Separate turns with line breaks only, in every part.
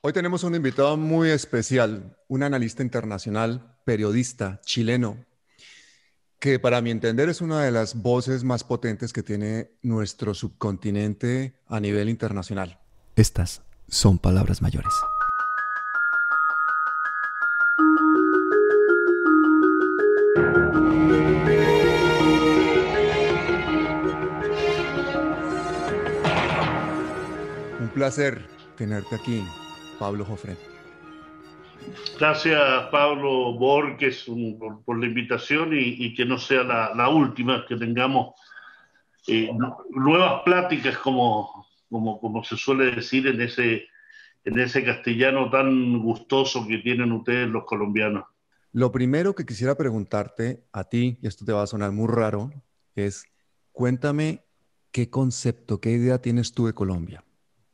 Hoy tenemos un invitado muy especial, un analista internacional, periodista chileno, que para mi entender es una de las voces más potentes que tiene nuestro subcontinente a nivel internacional. Estas son palabras mayores. Un placer tenerte aquí, Pablo Jofré.
Gracias, Pablo Borges, por la invitación y que no sea la última, que tengamos nuevas pláticas, como se suele decir en ese castellano tan gustoso que tienen ustedes los colombianos.
Lo primero que quisiera preguntarte a ti, y esto te va a sonar muy raro, es cuéntame qué concepto, qué idea tienes tú de Colombia.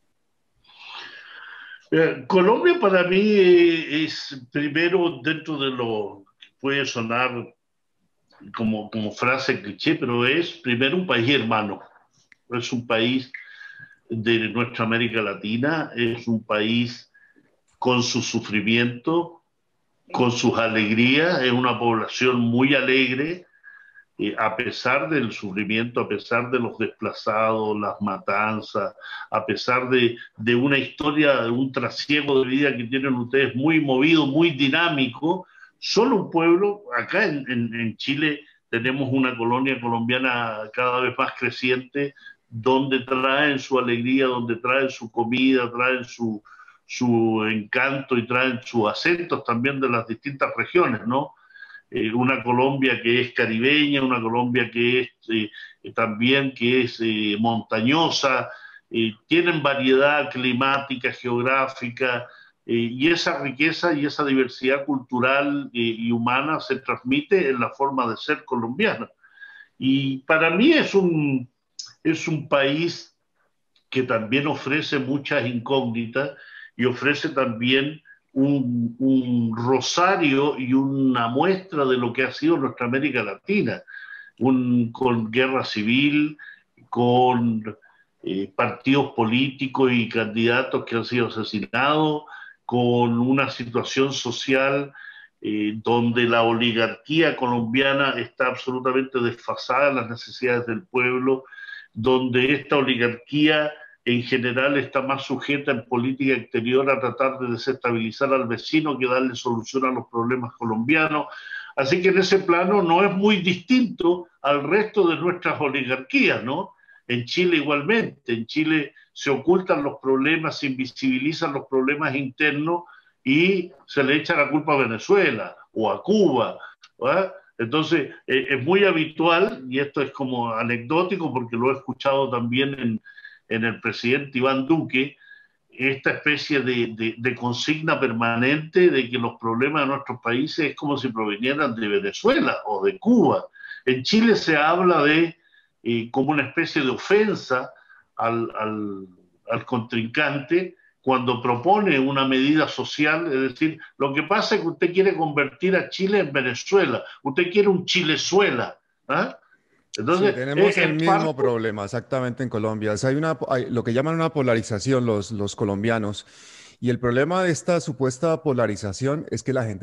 Colombia para mí es primero dentro de lo que puede sonar como frase cliché, pero es primero un país hermano, es un país de nuestra América Latina, es un país con su sufrimiento, con sus alegrías, es una población muy alegre, a pesar del sufrimiento, a pesar de los desplazados, las matanzas, a pesar de una historia, de un trasiego de vida que tienen ustedes muy movido, muy dinámico. Solo un pueblo, acá en Chile tenemos una colonia colombiana cada vez más creciente, donde traen su alegría, donde traen su comida, traen su encanto y traen sus acentos también de las distintas regiones, ¿no? Una Colombia que es caribeña, una Colombia que es también que es montañosa, tienen variedad climática, geográfica, y esa riqueza y esa diversidad cultural y humana se transmite en la forma de ser colombiana. Y para mí es un país que también ofrece muchas incógnitas y ofrece también un rosario y una muestra de lo que ha sido nuestra América Latina, con guerra civil, con partidos políticos y candidatos que han sido asesinados, con una situación social donde la oligarquía colombiana está absolutamente desfasada en las necesidades del pueblo, donde esta oligarquía en general está más sujeta en política exterior a tratar de desestabilizar al vecino que darle solución a los problemas colombianos. Así que en ese plano no es muy distinto al resto de nuestras oligarquías, ¿no? En Chile igualmente, en Chile se ocultan los problemas, se invisibilizan los problemas internos y se le echa la culpa a Venezuela o a Cuba, ¿verdad? Entonces, es muy habitual, y esto es como anecdótico porque lo he escuchado también en el presidente Iván Duque, esta especie de consigna permanente de que los problemas de nuestros países es como si provinieran de Venezuela o de Cuba. En Chile se habla de como una especie de ofensa al, al, al contrincante cuando propone una medida social, es decir, lo que pasa es que usted quiere convertir a Chile en Venezuela, usted quiere un Chilezuela. ¿Ah?
Sí,
Entonces,
tenemos el
es
mismo
parte.
problema exactamente en Colombia. O sea, hay lo que llaman una polarización los colombianos. Y el problema de esta supuesta polarización es que la gente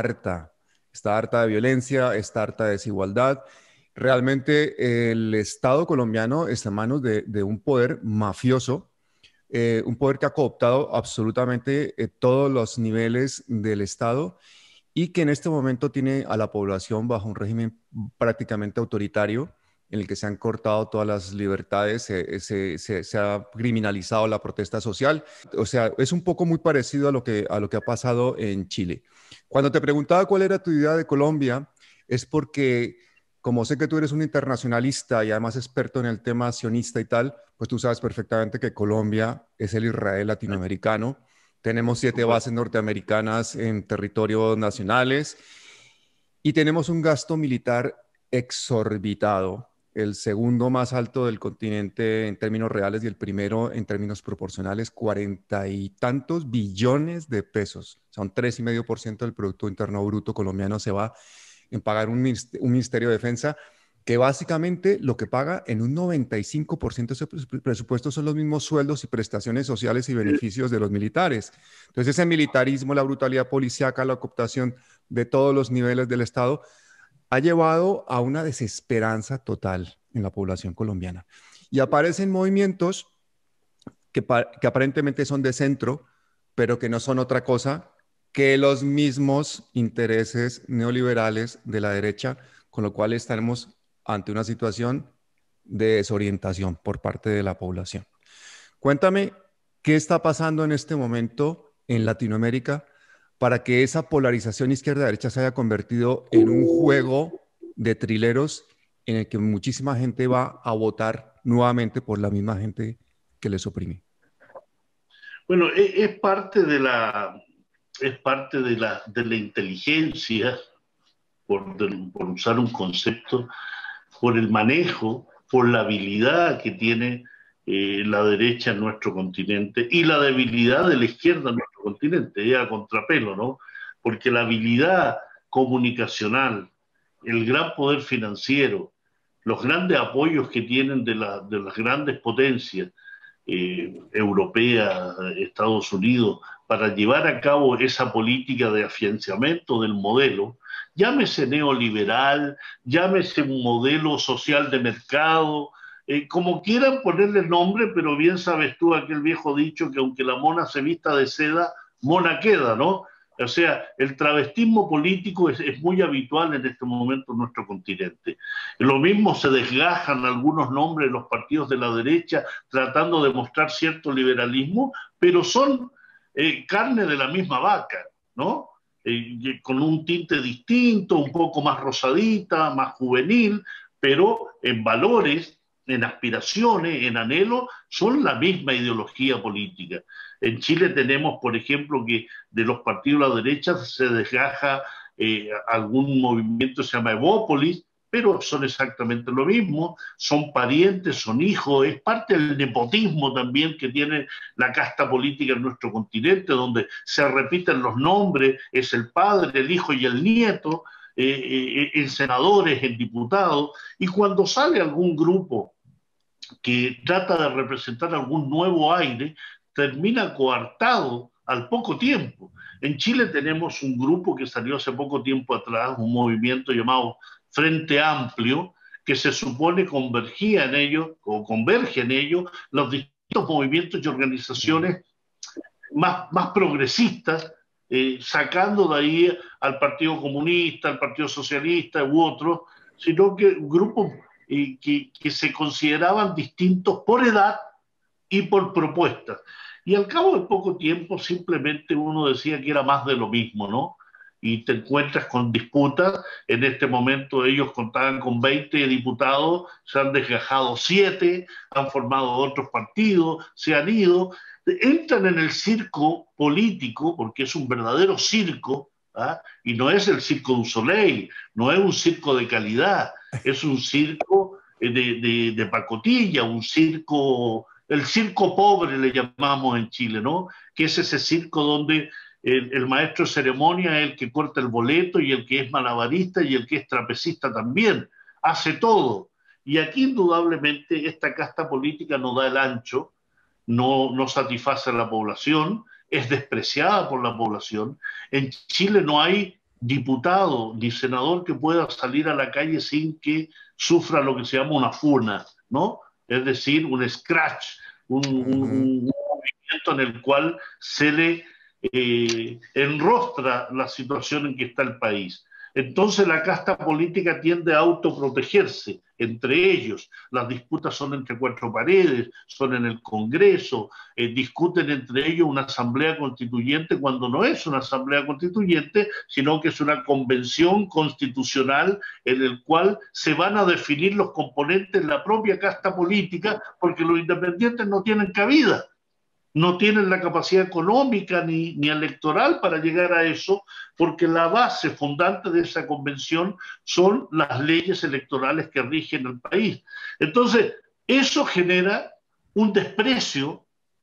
está harta de violencia, está harta de desigualdad. Realmente el Estado colombiano está en manos de un poder mafioso, un poder que ha cooptado absolutamente todos los niveles del Estado y que en este momento tiene a la población bajo un régimen prácticamente autoritario en el que se han cortado todas las libertades, se ha criminalizado la protesta social. O sea, es un poco muy parecido a lo que ha pasado en Chile. Cuando te preguntaba cuál era tu idea de Colombia, es porque como sé que tú eres un internacionalista y además experto en el tema sionista y tal, pues tú sabes perfectamente que Colombia es el Israel latinoamericano. Tenemos 7 bases norteamericanas en territorios nacionales y tenemos un gasto militar exorbitado, el segundo más alto del continente en términos reales y el primero en términos proporcionales, 40 y tantos billones de pesos. Son 3,5% del Producto Interno Bruto colombiano se va en pagar un ministerio de defensa. que básicamente lo que paga en un 95% de ese presupuesto son los mismos sueldos y prestaciones sociales y beneficios de los militares. Entonces, ese militarismo, la brutalidad policíaca, la cooptación de todos los niveles del Estado, ha llevado a una desesperanza total en la población colombiana. Y aparecen movimientos que aparentemente son de centro, pero que no son otra cosa que los mismos intereses neoliberales de la derecha, con lo cual estaremos ante una situación de desorientación por parte de la población. Cuéntame, ¿qué está pasando en este momento en Latinoamérica para que esa polarización izquierda-derecha se haya convertido en un juego de trileros en el que muchísima gente va a votar nuevamente por la misma gente que les oprime?
Bueno, es parte de la inteligencia, por usar un concepto, por el manejo, por la habilidad que tiene la derecha en nuestro continente y la debilidad de la izquierda en nuestro continente, a contrapelo, ¿no? Porque la habilidad comunicacional, el gran poder financiero, los grandes apoyos que tienen de las grandes potencias, europea, Estados Unidos, para llevar a cabo esa política de afianzamiento del modelo, llámese neoliberal, llámese un modelo social de mercado, como quieran ponerle nombre, pero bien sabes tú aquel viejo dicho que aunque la mona se vista de seda, mona queda, ¿no? O sea, el travestismo político es muy habitual en este momento en nuestro continente. Lo mismo se desgajan algunos nombres de los partidos de la derecha tratando de mostrar cierto liberalismo, pero son carne de la misma vaca, ¿no? Con un tinte distinto, un poco más rosadita, más juvenil, pero en valores, en aspiraciones, en anhelos, son la misma ideología política. En Chile tenemos, por ejemplo, que de los partidos de la derecha se desgaja algún movimiento que se llama Evópolis, pero son exactamente lo mismo, son parientes, son hijos, es parte del nepotismo también que tiene la casta política en nuestro continente, donde se repiten los nombres, es el padre, el hijo y el nieto, en senadores, en diputados, y cuando sale algún grupo que trata de representar algún nuevo aire, termina coartado al poco tiempo. En Chile tenemos un grupo que salió hace poco tiempo atrás, un movimiento llamado Frente Amplio, que se supone convergía en ello, o converge en ello, los distintos movimientos y organizaciones más progresistas, sacando de ahí al Partido Comunista, al Partido Socialista u otros, sino que grupos que se consideraban distintos por edad y por propuestas. Y al cabo de poco tiempo simplemente uno decía que era más de lo mismo, ¿no? Y te encuentras con disputas. En este momento ellos contaban con 20 diputados, se han desgajado 7, han formado otros partidos, se han ido, entran en el circo político, porque es un verdadero circo, ¿ah? Y no es el Circo du Soleil, no es un circo de calidad, es un circo de pacotilla, un circo, el circo pobre le llamamos en Chile, ¿no? Que es ese circo donde el maestro de ceremonia es el que corta el boleto y el que es malabarista y el que es trapecista también, hace todo. Y aquí indudablemente esta casta política no da el ancho, no satisface a la población, es despreciada por la población. En Chile no hay diputado ni senador que pueda salir a la calle sin que sufra lo que se llama una funa, ¿no? Es decir, un scratch, un movimiento en el cual se le enrostra la situación en que está el país. Entonces la casta política tiende a autoprotegerse entre ellos. Las disputas son entre 4 paredes, son en el Congreso, discuten entre ellos una asamblea constituyente cuando no es una asamblea constituyente, sino que es una convención constitucional en el cual se van a definir los componentes de la propia casta política porque los independientes no tienen cabida. No tienen la capacidad económica ni electoral para llegar a eso, porque la base fundante de esa convención son las leyes electorales que rigen el país. Entonces, eso genera un desprecio.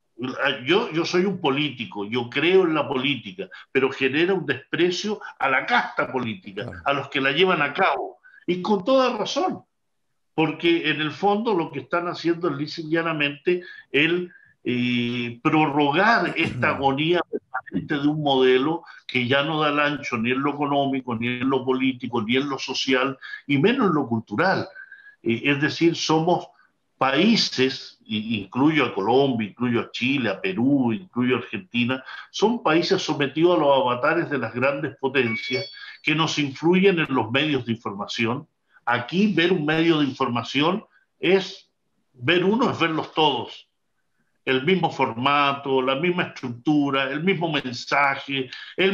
Yo soy un político, yo creo en la política, pero genera un desprecio a la casta política,
Claro.
a los que la llevan a cabo. Y con toda razón, porque en el fondo lo que están haciendo es lisa y llanamente el prorrogar esta agonía permanente de un modelo que ya no da el ancho ni en lo económico, ni en lo político, ni en lo social, y menos en lo cultural. Es decir, somos países, incluyo a Colombia, incluyo a Chile, a Perú, incluyo a Argentina, son países sometidos a los avatares de las grandes potencias que nos influyen en los medios de información. Aquí ver un medio de información es ver uno, es verlos todos. El mismo formato, la misma estructura, el mismo mensaje,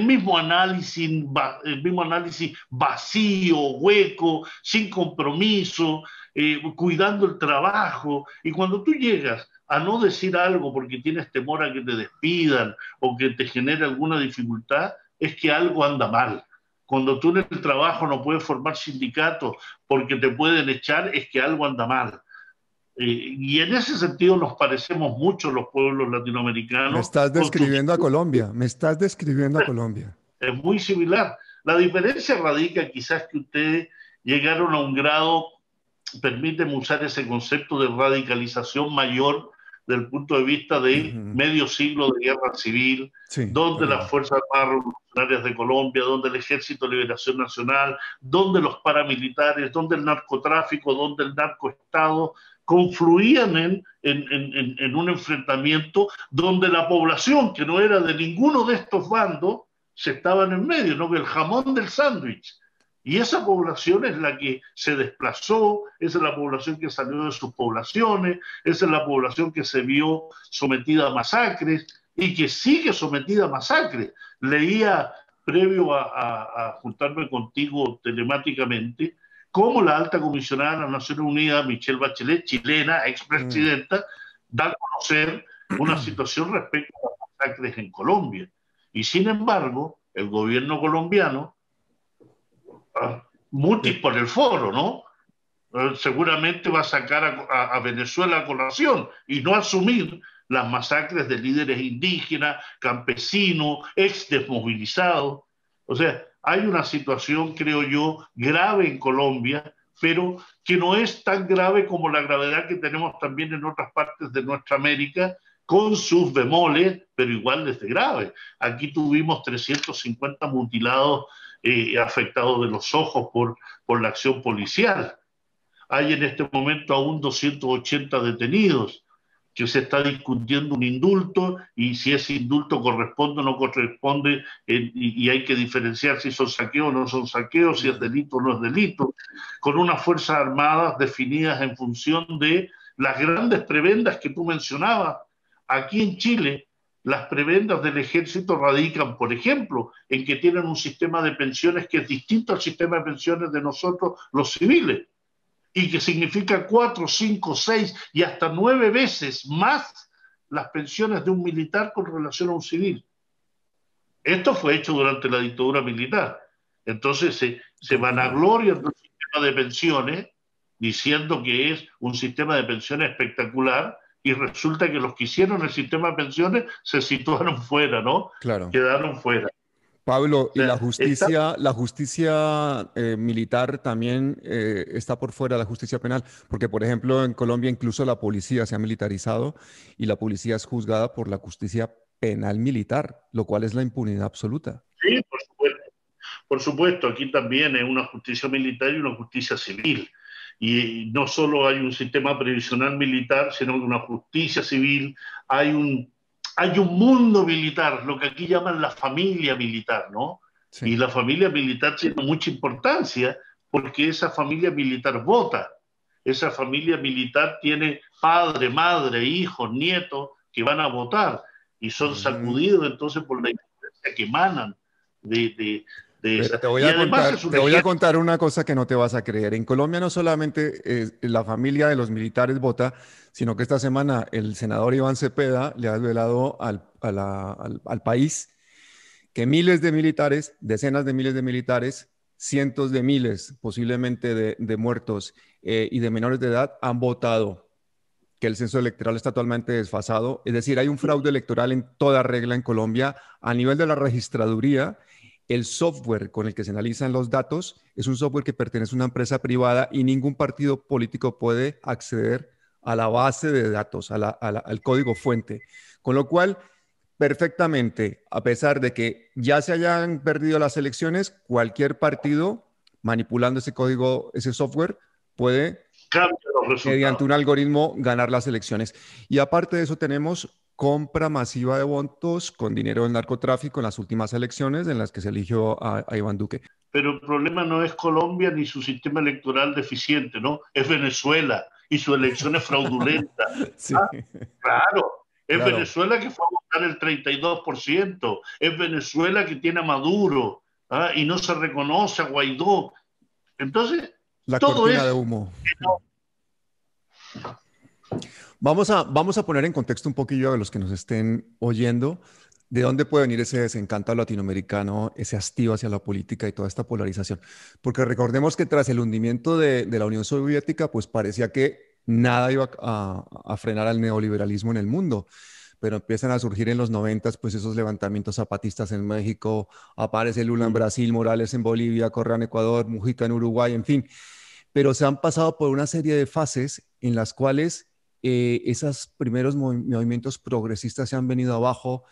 el mismo análisis vacío, hueco, sin compromiso, cuidando el trabajo. Y cuando tú llegas a no decir algo porque tienes temor a que te despidan o que te genere alguna dificultad, es que algo anda mal. Cuando tú en el trabajo no puedes formar sindicatos porque te pueden echar, es que algo anda mal. Y en ese sentido nos parecemos mucho los pueblos
Me
latinoamericanos.
estás describiendo a Colombia, me estás describiendo a Colombia.
Es muy similar. La diferencia radica quizás que ustedes llegaron a un grado, permíteme usar ese concepto de radicalización mayor del punto de vista de
Ujú.
medio siglo de guerra civil,
Sí,
donde las
correcto.
Fuerzas Armadas Revolucionarias de Colombia, donde el Ejército de Liberación Nacional, donde los paramilitares, donde el narcotráfico, donde el narcoestado confluían en un enfrentamiento donde la población, que no era de ninguno de estos bandos, se estaban en medio, ¿no? El jamón del sándwich. Y esa población es la que se desplazó, esa es la población que salió de sus poblaciones, esa es la población que se vio sometida a masacres y que sigue sometida a masacres. Leía, previo a juntarme contigo telemáticamente, cómo la alta comisionada de las Naciones Unidas, Michelle Bachelet, chilena,
Mm.
expresidenta, da a conocer una situación respecto a las masacres en Colombia. Y sin embargo, el gobierno colombiano, mutis
Eh,
por el foro, ¿no? Seguramente va a sacar a Venezuela a colación y no asumir las masacres de líderes indígenas, campesinos, ex desmovilizados. O sea, hay una situación, creo yo, grave en Colombia, pero que no es tan grave como la gravedad que tenemos también en otras partes de nuestra América, con sus bemoles, pero igual de grave. Aquí tuvimos 350 mutilados afectados de los ojos por la acción policial. Hay en este momento aún 280 detenidos, que se está discutiendo un indulto y si ese indulto corresponde o no corresponde, y hay que diferenciar si son saqueos o no son saqueos, si es
mm.
delito o no es delito, con unas fuerzas armadas definidas en función de las grandes prebendas que tú mencionabas. Aquí en Chile, las prebendas del ejército radican, por ejemplo, en que tienen un sistema de pensiones que es distinto al sistema de pensiones de nosotros, los civiles, y que significa 4, 5, 6 y hasta 9 veces más las pensiones de un militar con relación a un civil. Esto fue hecho durante la dictadura militar. Entonces se
Comprendo.
vanagloria del sistema de pensiones diciendo que es un sistema de pensiones espectacular y resulta que los que hicieron el sistema de pensiones se situaron fuera, ¿no?
Claro.
Quedaron fuera.
Pablo,
O
¿y
sea, está
la justicia militar también está por fuera de la justicia penal? Porque, por ejemplo, en Colombia incluso la policía se ha militarizado y la policía es juzgada por la justicia penal militar, lo cual es la impunidad absoluta.
sí, por supuesto. Por supuesto, aquí también es una justicia militar y una justicia civil. Y no solo hay un sistema previsional militar, sino una justicia civil, hay un mundo militar, lo que aquí llaman la familia militar, ¿no? Y
Sí.
la familia militar tiene mucha importancia porque esa familia militar vota, esa familia militar tiene padre, madre, hijos, nietos que van a votar y son
Ujú.
sacudidos entonces por la influencia que emanan de, de, de
Pero
esa. Y además es un
te voy a
ejército.
contar una cosa que no te vas a creer. En Colombia no solamente la familia de los militares vota, sino que esta semana el senador Iván Cepeda le ha velado al país que miles de militares, decenas de miles de militares, cientos de miles posiblemente de muertos y de menores de edad han votado, que el censo electoral está totalmente desfasado. Es decir, hay un fraude electoral en toda regla en Colombia a nivel de la registraduría el software con el que se analizan los datos es un software que pertenece a una empresa privada y ningún partido político puede acceder a la base de datos, al código fuente. Con lo cual, perfectamente, a pesar de que ya se hayan perdido las elecciones, cualquier partido manipulando ese código, ese software, puede,
Cambia los
mediante
resultados.
un algoritmo, ganar las elecciones. Y aparte de eso, tenemos compra masiva de votos con dinero del narcotráfico en las últimas elecciones en las que se eligió a Iván Duque.
Pero el problema no es Colombia ni su sistema electoral deficiente, ¿no? Es Venezuela y su elección es fraudulenta.
Sí,
Ah, claro. Es
claro.
Venezuela que fue a votar el 32%. Es Venezuela que tiene a Maduro, ¿ah? Y no se reconoce a Guaidó. Entonces,
La
todo
cortina de
es...
humo. Vamos a poner en contexto un poquillo a los que nos estén oyendo, de dónde puede venir ese desencanto latinoamericano, ese hastío hacia la política y toda esta polarización. Porque recordemos que tras el hundimiento de la Unión Soviética, pues parecía que nada iba a frenar al neoliberalismo en el mundo. Pero empiezan a surgir en los 90 pues esos levantamientos zapatistas en México, aparece Lula en Brasil, Morales en Bolivia, Correa en Ecuador, Mujica en Uruguay, en fin, pero se han pasado por una serie de fases en las cuales esos primeros movimientos progresistas se han venido abajo,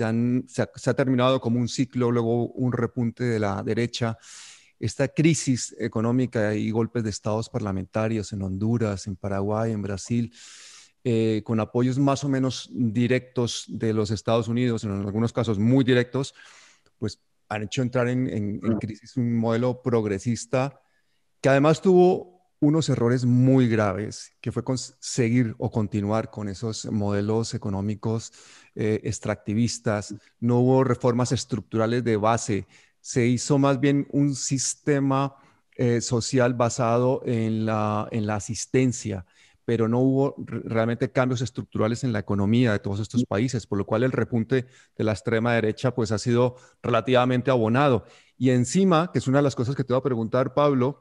se ha terminado como un ciclo, luego un repunte de la derecha. Esta crisis económica y golpes de estados parlamentarios en Honduras, en Paraguay, en Brasil, con apoyos más o menos directos de los Estados Unidos, en algunos casos muy directos, pues han hecho entrar en crisis un modelo progresista que además tuvo unos errores muy graves, que fue seguir o continuar con esos modelos económicos extractivistas. No hubo reformas estructurales de base, se hizo más bien un sistema social basado en la asistencia, pero no hubo realmente cambios estructurales en la economía de todos estos países, por lo cual el repunte de la extrema derecha pues ha sido relativamente abonado. Y encima, que es una de las cosas que te voy a preguntar, Pablo,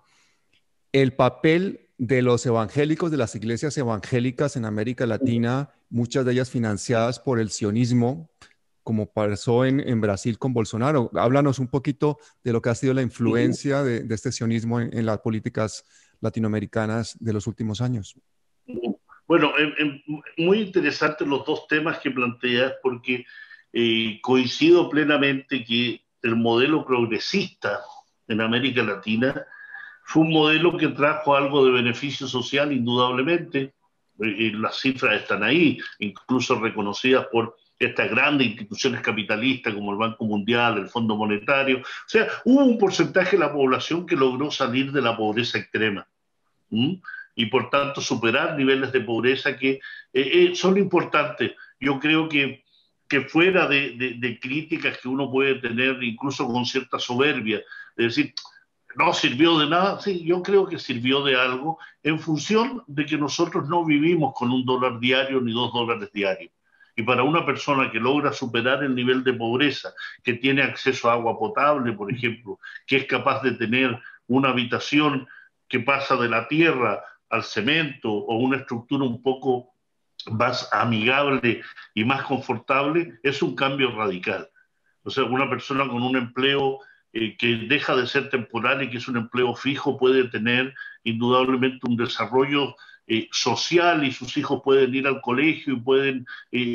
el papel de los evangélicos, de las iglesias evangélicas en América Latina, muchas de ellas financiadas por el sionismo, como pasó en Brasil con Bolsonaro. Háblanos un poquito de lo que ha sido la influencia de este sionismo en las políticas latinoamericanas de los últimos años.
Bueno, muy interesantes los dos temas que planteas porque coincido plenamente que el modelo progresista en América Latina fue un modelo que trajo algo de beneficio social, indudablemente. Las cifras están ahí, incluso reconocidas por estas grandes instituciones capitalistas como el Banco Mundial, el Fondo Monetario. O sea, hubo un porcentaje de la población que logró salir de la pobreza extrema. ¿Mm? Y por tanto superar niveles de pobreza que son importantes. Yo creo que fuera de críticas que uno puede tener incluso con cierta soberbia, es decir, no sirvió de nada, sí, yo creo que sirvió de algo en función de que nosotros no vivimos con $1 diario ni $2 diarios. Y para una persona que logra superar el nivel de pobreza, que tiene acceso a agua potable, por ejemplo, que es capaz de tener una habitación que pasa de la tierra al cemento o una estructura un poco más amigable y más confortable, es un cambio radical. O sea, una persona con un empleo que deja de ser temporal y que es un empleo fijo puede tener indudablemente un desarrollo social y sus hijos pueden ir al colegio y pueden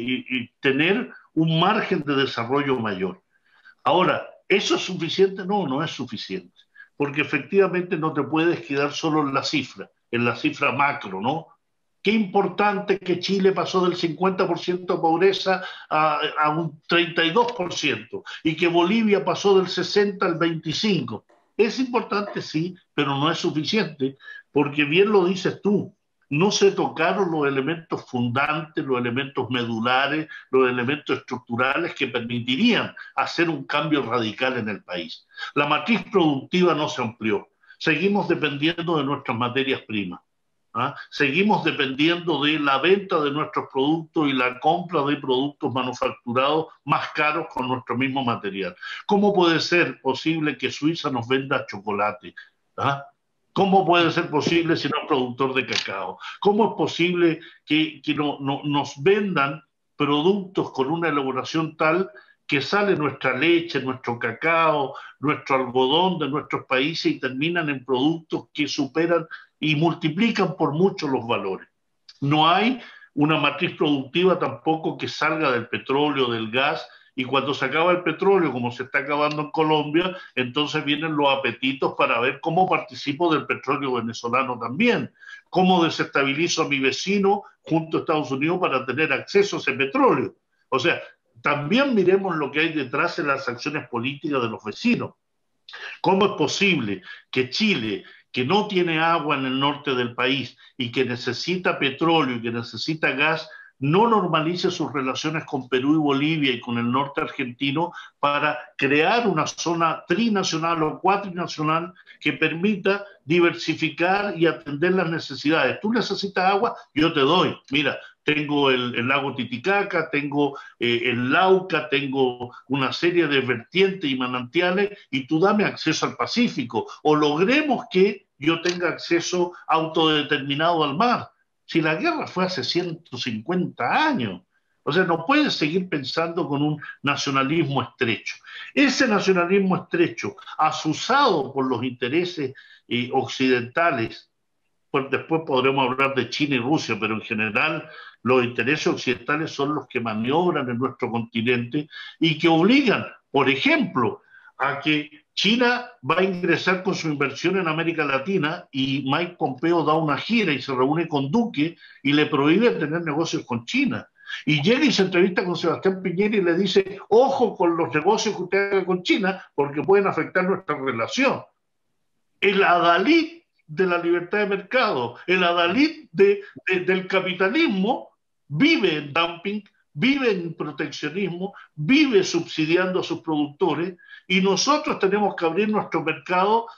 tener un margen de desarrollo mayor. Ahora, ¿eso es suficiente? No, no es suficiente, porque efectivamente no te puedes quedar solo en la cifra macro, ¿no? Qué importante que Chile pasó del 50% de pobreza a un 32% y que Bolivia pasó del 60 al 25%. Es importante, sí, pero no es suficiente, porque bien lo dices tú, no se tocaron los elementos fundantes, los elementos medulares, los elementos estructurales que permitirían hacer un cambio radical en el país. La matriz productiva no se amplió. Seguimos dependiendo de nuestras materias primas. ¿Ah? Seguimos dependiendo de la venta de nuestros productos y la compra de productos manufacturados más caros con nuestro mismo material. ¿Cómo puede ser posible que Suiza nos venda chocolate? ¿Ah? ¿Cómo puede ser posible si no es productor de cacao? ¿Cómo es posible que nos vendan productos con una elaboración tal que sale nuestra leche, nuestro cacao, nuestro algodón de nuestros países y terminan en productos que superan y multiplican por mucho los valores. No hay una matriz productiva tampoco que salga del petróleo, del gas, y cuando se acaba el petróleo, como se está acabando en Colombia, entonces vienen los apetitos para ver cómo participo del petróleo venezolano también, cómo desestabilizo a mi vecino junto a Estados Unidos para tener acceso a ese petróleo. O sea, también miremos lo que hay detrás de las acciones políticas de los vecinos. ¿Cómo es posible que Chile, que no tiene agua en el norte del país y que necesita petróleo y que necesita gas, no normalice sus relaciones con Perú y Bolivia y con el norte argentino para crear una zona trinacional o cuatrinacional que permita diversificar y atender las necesidades? Tú necesitas agua, yo te doy. Mira, tengo el lago Titicaca, tengo el Lauca, tengo una serie de vertientes y manantiales y tú dame acceso al Pacífico o logremos que yo tenga acceso autodeterminado al mar. Si la guerra fue hace 150 años, o sea, no puedes seguir pensando con un nacionalismo estrecho. Ese nacionalismo estrecho, asusado por los intereses occidentales, pues después podremos hablar de China y Rusia, pero en general los intereses occidentales son los que maniobran en nuestro continente y que obligan, por ejemplo, a que China va a ingresar con su inversión en América Latina y Mike Pompeo da una gira y se reúne con Duque y le prohíbe tener negocios con China. Y llega y se entrevista con Sebastián Piñera y le dice, ojo con los negocios que usted haga con China porque pueden afectar nuestra relación. El adalid de la libertad de mercado, el adalid del capitalismo vive en dumping, vive en proteccionismo, vive subsidiando a sus productores y nosotros tenemos que abrir nuestro mercado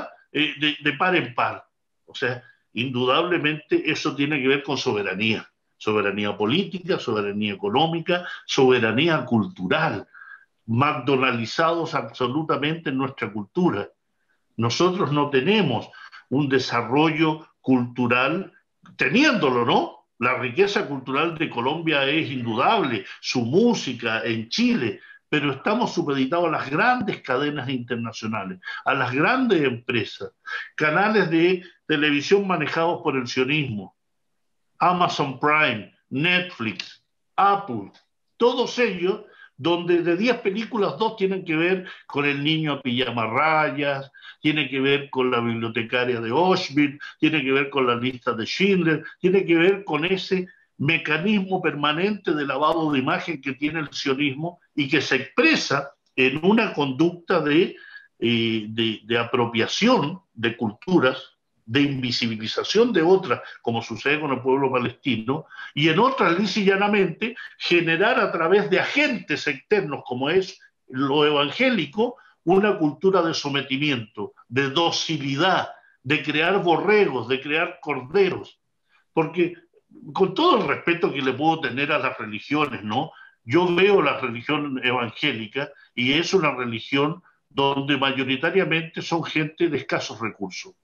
de par en par. O sea, indudablemente eso tiene que ver con soberanía, soberanía política, soberanía económica, soberanía cultural, McDonaldizados absolutamente en nuestra cultura. Nosotros no tenemos un desarrollo cultural, teniéndolo, ¿no? La riqueza cultural de Colombia es indudable, su música en Chile, pero estamos supeditados a las grandes cadenas internacionales, a las grandes empresas, canales de televisión manejados por el sionismo, Amazon Prime, Netflix, Apple, todos ellos donde de 10 películas, 2 tienen que ver con el niño a pijama rayas, tiene que ver con la bibliotecaria de Auschwitz, tiene que ver con la lista de Schindler, tiene que ver con ese mecanismo permanente de lavado de imagen que tiene el sionismo y que se expresa en una conducta de apropiación de culturas, de invisibilización de otras, como sucede con el pueblo palestino, y en otras, lisa y llanamente, generar a través de agentes externos, como es lo evangélico, una cultura de sometimiento, de docilidad, de crear borregos, de crear corderos. Porque, con todo el respeto que le puedo tener a las religiones, ¿no? Yo veo la religión evangélica y es una religión donde mayoritariamente son gente de escasos recursos,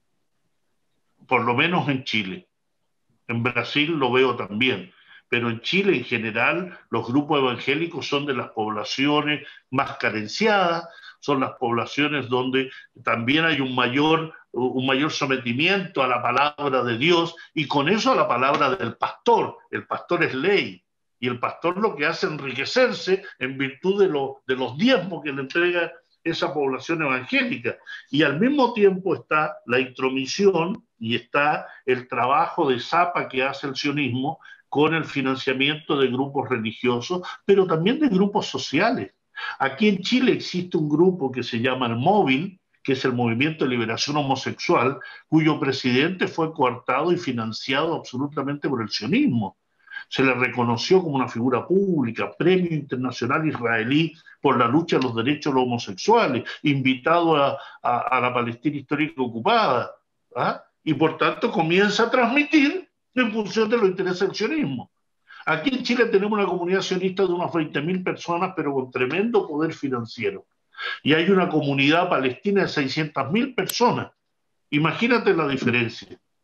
por lo menos en Chile. En Brasil lo veo también, pero en Chile en general los grupos evangélicos son de las poblaciones más carenciadas, son las poblaciones donde también hay un mayor sometimiento a la palabra de Dios y con eso a la palabra del pastor. El pastor es ley y el pastor lo que hace es enriquecerse en virtud de los diezmos que le entrega esa población evangélica. Y al mismo tiempo está la intromisión y está el trabajo de zapa que hace el sionismo con el financiamiento de grupos religiosos, pero también de grupos sociales. Aquí en Chile existe un grupo que se llama el Móvil, que es el Movimiento de Liberación Homosexual, cuyo presidente fue coartado y financiado absolutamente por el sionismo. Se le reconoció como una figura pública, Premio Internacional Israelí por la lucha de los derechos de los homosexuales, invitado a la Palestina histórica ocupada, ¿ah? Y por tanto comienza a transmitir en función de los intereses del sionismo. Aquí en Chile tenemos una comunidad sionista de unas 20.000 personas, pero con tremendo poder financiero. Y hay una comunidad palestina de 600.000 personas. Imagínate la diferencia.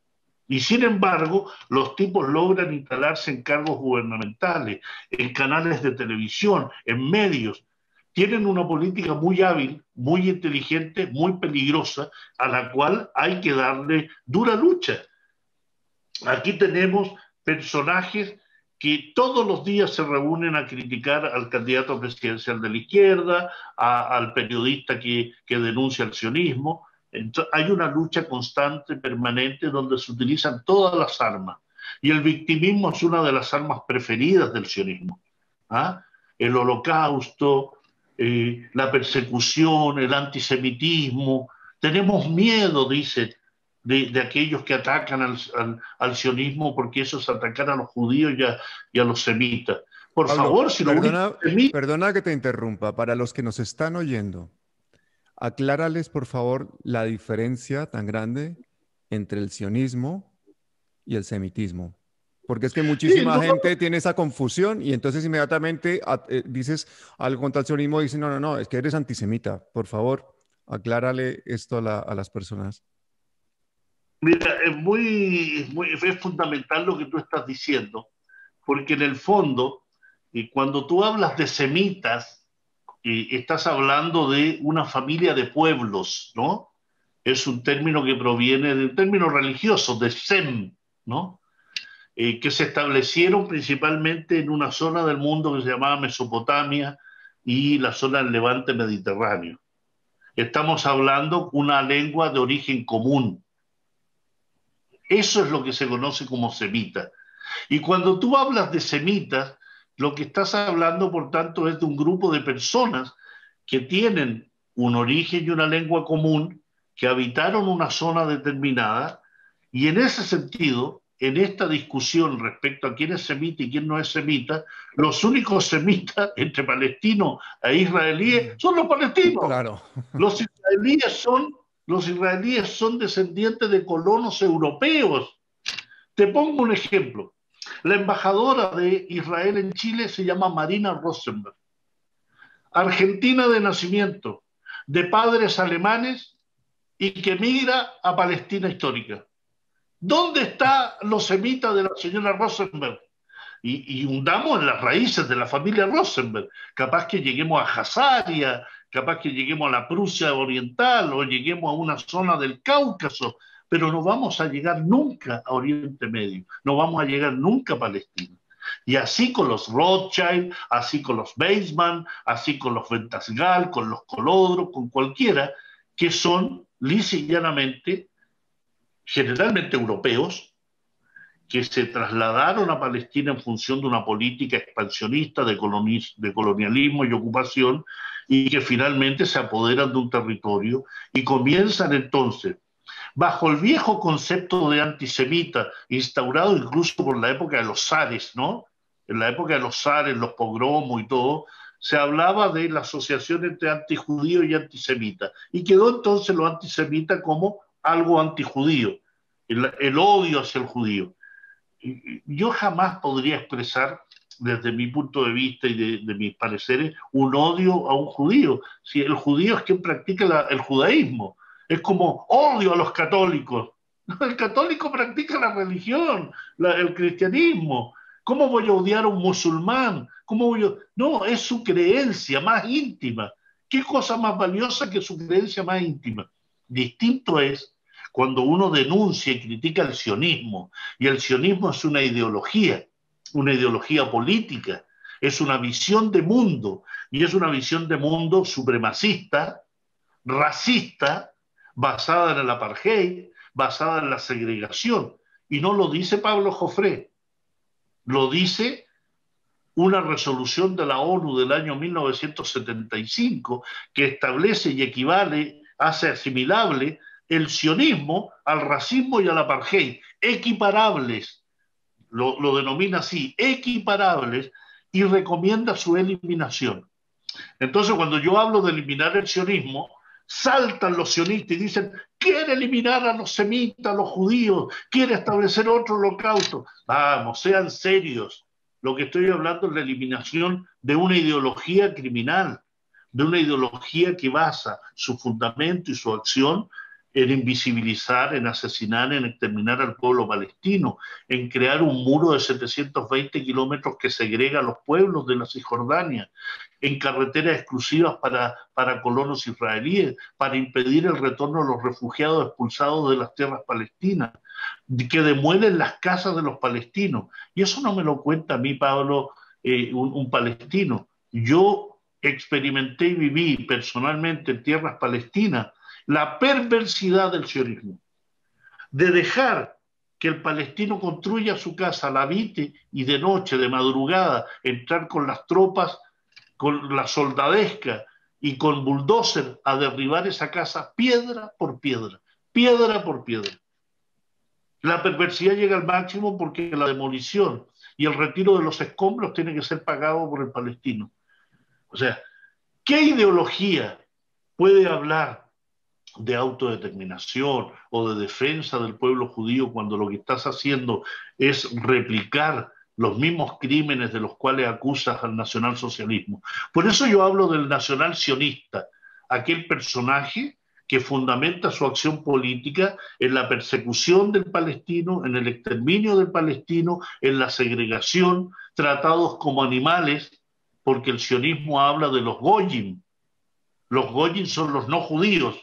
Y sin embargo, los tipos logran instalarse en cargos gubernamentales, en canales de televisión, en medios. Tienen una política muy hábil, muy inteligente, muy peligrosa, a la cual hay que darle dura lucha. Aquí tenemos personajes que todos los días se reúnen a criticar al candidato presidencial de la izquierda, al periodista que denuncia el sionismo. Entonces, hay una lucha constante, permanente, donde se utilizan todas las armas. Y el victimismo es una de las armas preferidas del sionismo. ¿Ah? El holocausto, la persecución, el antisemitismo. Tenemos miedo, dice, de aquellos que atacan al sionismo, porque eso es atacar a los judíos y a los semitas. Por
Pablo,
favor, si lo único
perdona que te interrumpa. Para los que nos están oyendo, aclárales, por favor, la diferencia tan grande entre el sionismo y el semitismo. Porque es que
sí,
muchísima
no,
gente tiene esa confusión y entonces inmediatamente dices algo contra el sionismo y dicen, no, no, no, es que eres antisemita. Por favor, aclárale esto a las personas.
mira, es fundamental lo que tú estás diciendo, porque en el fondo, cuando tú hablas de semitas, estás hablando de una familia de pueblos, ¿no? Es un término que proviene del término religioso, de Sem, ¿no? Que se establecieron principalmente en una zona del mundo que se llamaba Mesopotamia y la zona del Levante Mediterráneo. Estamos hablando una lengua de origen común. Eso es lo que se conoce como semita. Y cuando tú hablas de semitas, lo que estás hablando, por tanto, es de un grupo de personas que tienen un origen y una lengua común, que habitaron una zona determinada, y en ese sentido, en esta discusión respecto a quién es semita y quién no es semita, los únicos semitas entre palestinos e israelíes son los palestinos.
Claro.
Los israelíes son, los israelíes son descendientes de colonos europeos. Te pongo un ejemplo. La embajadora de Israel en Chile se llama Marina Rosenberg. Argentina de nacimiento, de padres alemanes y que migra a Palestina histórica. ¿Dónde está los semitas de la señora Rosenberg? Y hundamos en las raíces de la familia Rosenberg. Capaz que lleguemos a Hazaria, capaz que lleguemos a la Prusia Oriental o lleguemos a una zona del Cáucaso, pero no vamos a llegar nunca a Oriente Medio, no vamos a llegar nunca a Palestina. Y así con los Rothschild, así con los Weizmann, así con los Ventasgal, con los Colodro, con cualquiera, que son lisa y llanamente, generalmente europeos, que se trasladaron a Palestina en función de una política expansionista de colonialismo y ocupación, y que finalmente se apoderan de un territorio y comienzan entonces, bajo el viejo concepto de antisemita, instaurado incluso por la época de los zares, ¿no? En la época de los zares, los pogromos y todo, se hablaba de la asociación entre antijudío y antisemita, y quedó entonces lo antisemita como algo antijudío, el odio hacia el judío. Yo jamás podría expresar, desde mi punto de vista y de mis pareceres, un odio a un judío. Si el judío es quien practica el judaísmo, es como odio a los católicos. El católico practica la religión, el cristianismo. ¿Cómo voy a odiar a un musulmán? ¿Cómo voy a... No, es su creencia más íntima. ¿Qué cosa más valiosa que su creencia más íntima? Distinto es cuando uno denuncia y critica el sionismo, y el sionismo es una ideología política, es una visión de mundo, y es una visión de mundo supremacista, racista, basada en el apartheid, basada en la segregación. Y no lo dice Pablo Jofré, lo dice una resolución de la ONU del año 1975 que establece y equivale, hace asimilable el sionismo al racismo y al apartheid, equiparables, lo denomina así, equiparables, y recomienda su eliminación. Entonces, cuando yo hablo de eliminar el sionismo, saltan los sionistas y dicen, quiere eliminar a los semitas, a los judíos, quiere establecer otro holocausto. Vamos, sean serios. Lo que estoy hablando es la eliminación de una ideología criminal, de una ideología que basa su fundamento y su acción en invisibilizar, en asesinar, en exterminar al pueblo palestino, en crear un muro de 720 kilómetros que segrega a los pueblos de la Cisjordania, en carreteras exclusivas para colonos israelíes, para impedir el retorno de los refugiados expulsados de las tierras palestinas, que demuelen las casas de los palestinos. Y eso no me lo cuenta a mí, Pablo, un palestino. Yo experimenté y viví personalmente en tierras palestinas la perversidad del sionismo, de dejar que el palestino construya su casa, la habite y de noche, de madrugada, entrar con las tropas, con la soldadesca y con bulldozer a derribar esa casa piedra por piedra, piedra por piedra. La perversidad llega al máximo porque la demolición y el retiro de los escombros tiene que ser pagado por el palestino. O sea, ¿qué ideología puede hablar de autodeterminación o de defensa del pueblo judío cuando lo que estás haciendo es replicar los mismos crímenes de los cuales acusas al nacionalsocialismo? Por eso yo hablo del nacional sionista, aquel personaje que fundamenta su acción política en la persecución del palestino, en el exterminio del palestino, en la segregación, tratados como animales, porque el sionismo habla de los goyim. Los goyim son los no judíos,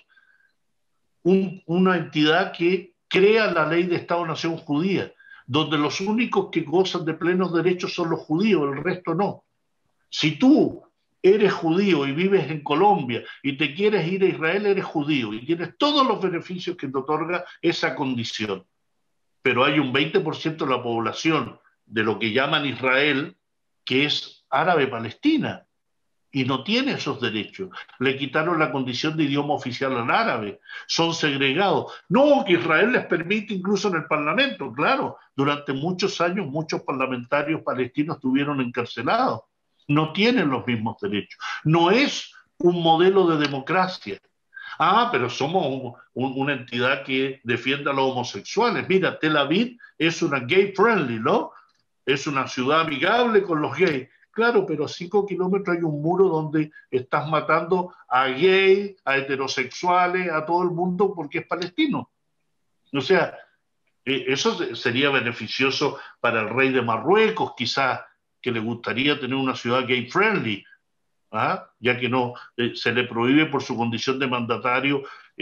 una entidad que crea la ley de Estado-Nación judía, donde los únicos que gozan de plenos derechos son los judíos, el resto no. Si tú eres judío y vives en Colombia y te quieres ir a Israel, eres judío y tienes todos los beneficios que te otorga esa condición. Pero hay un 20% de la población de lo que llaman Israel que es árabe-palestina y no tiene esos derechos. Le quitaron la condición de idioma oficial al árabe. Son segregados. No, que Israel les permite incluso en el Parlamento. Claro, durante muchos años muchos parlamentarios palestinos estuvieron encarcelados. No tienen los mismos derechos. No es un modelo de democracia. Ah, pero somos una entidad que defiende a los homosexuales. Mira, Tel Aviv es una gay friendly, ¿no? Es una ciudad amigable con los gays. Claro, pero a 5 kilómetros hay un muro donde estás matando a gays, a heterosexuales, a todo el mundo porque es palestino. O sea, eso sería beneficioso para el rey de Marruecos, quizás, que le gustaría tener una ciudad gay friendly, ¿ah? Ya que no se le prohíbe por su condición de mandatario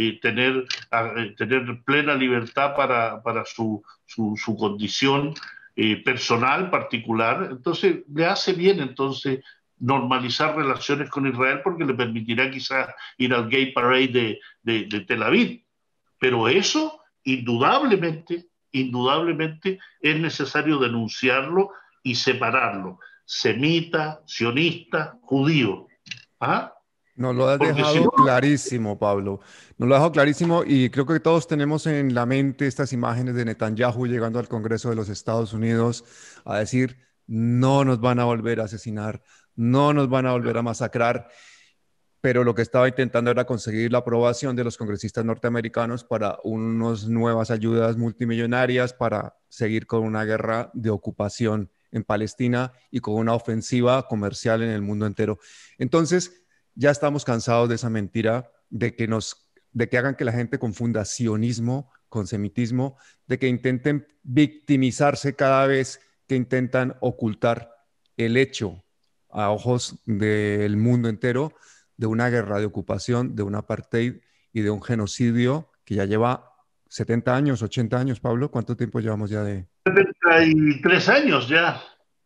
tener plena libertad para su condición personal, particular. Entonces le hace bien entonces normalizar relaciones con Israel porque le permitirá quizás ir al Gay Parade de Tel Aviv. Pero eso, indudablemente, indudablemente es necesario denunciarlo y separarlo. Semita, sionista, judío. ¿Ah?
Nos lo has
Porque si no,
dejado clarísimo, Pablo. Nos lo has dejado clarísimo y creo que todos tenemos en la mente estas imágenes de Netanyahu llegando al Congreso de los Estados Unidos a decir, no nos van a volver a asesinar, no nos van a volver a masacrar, pero lo que estaba intentando era conseguir la aprobación de los congresistas norteamericanos para unas nuevas ayudas multimillonarias para seguir con una guerra de ocupación en Palestina y con una ofensiva comercial en el mundo entero. Entonces, ya estamos cansados de esa mentira, de que hagan que la gente confunda sionismo con semitismo, de que intenten victimizarse cada vez que intentan ocultar el hecho a ojos del mundo entero de una guerra de ocupación, de un apartheid y de un genocidio que ya lleva 70 años, 80 años, Pablo. ¿Cuánto tiempo llevamos ya de...?
73 años ya,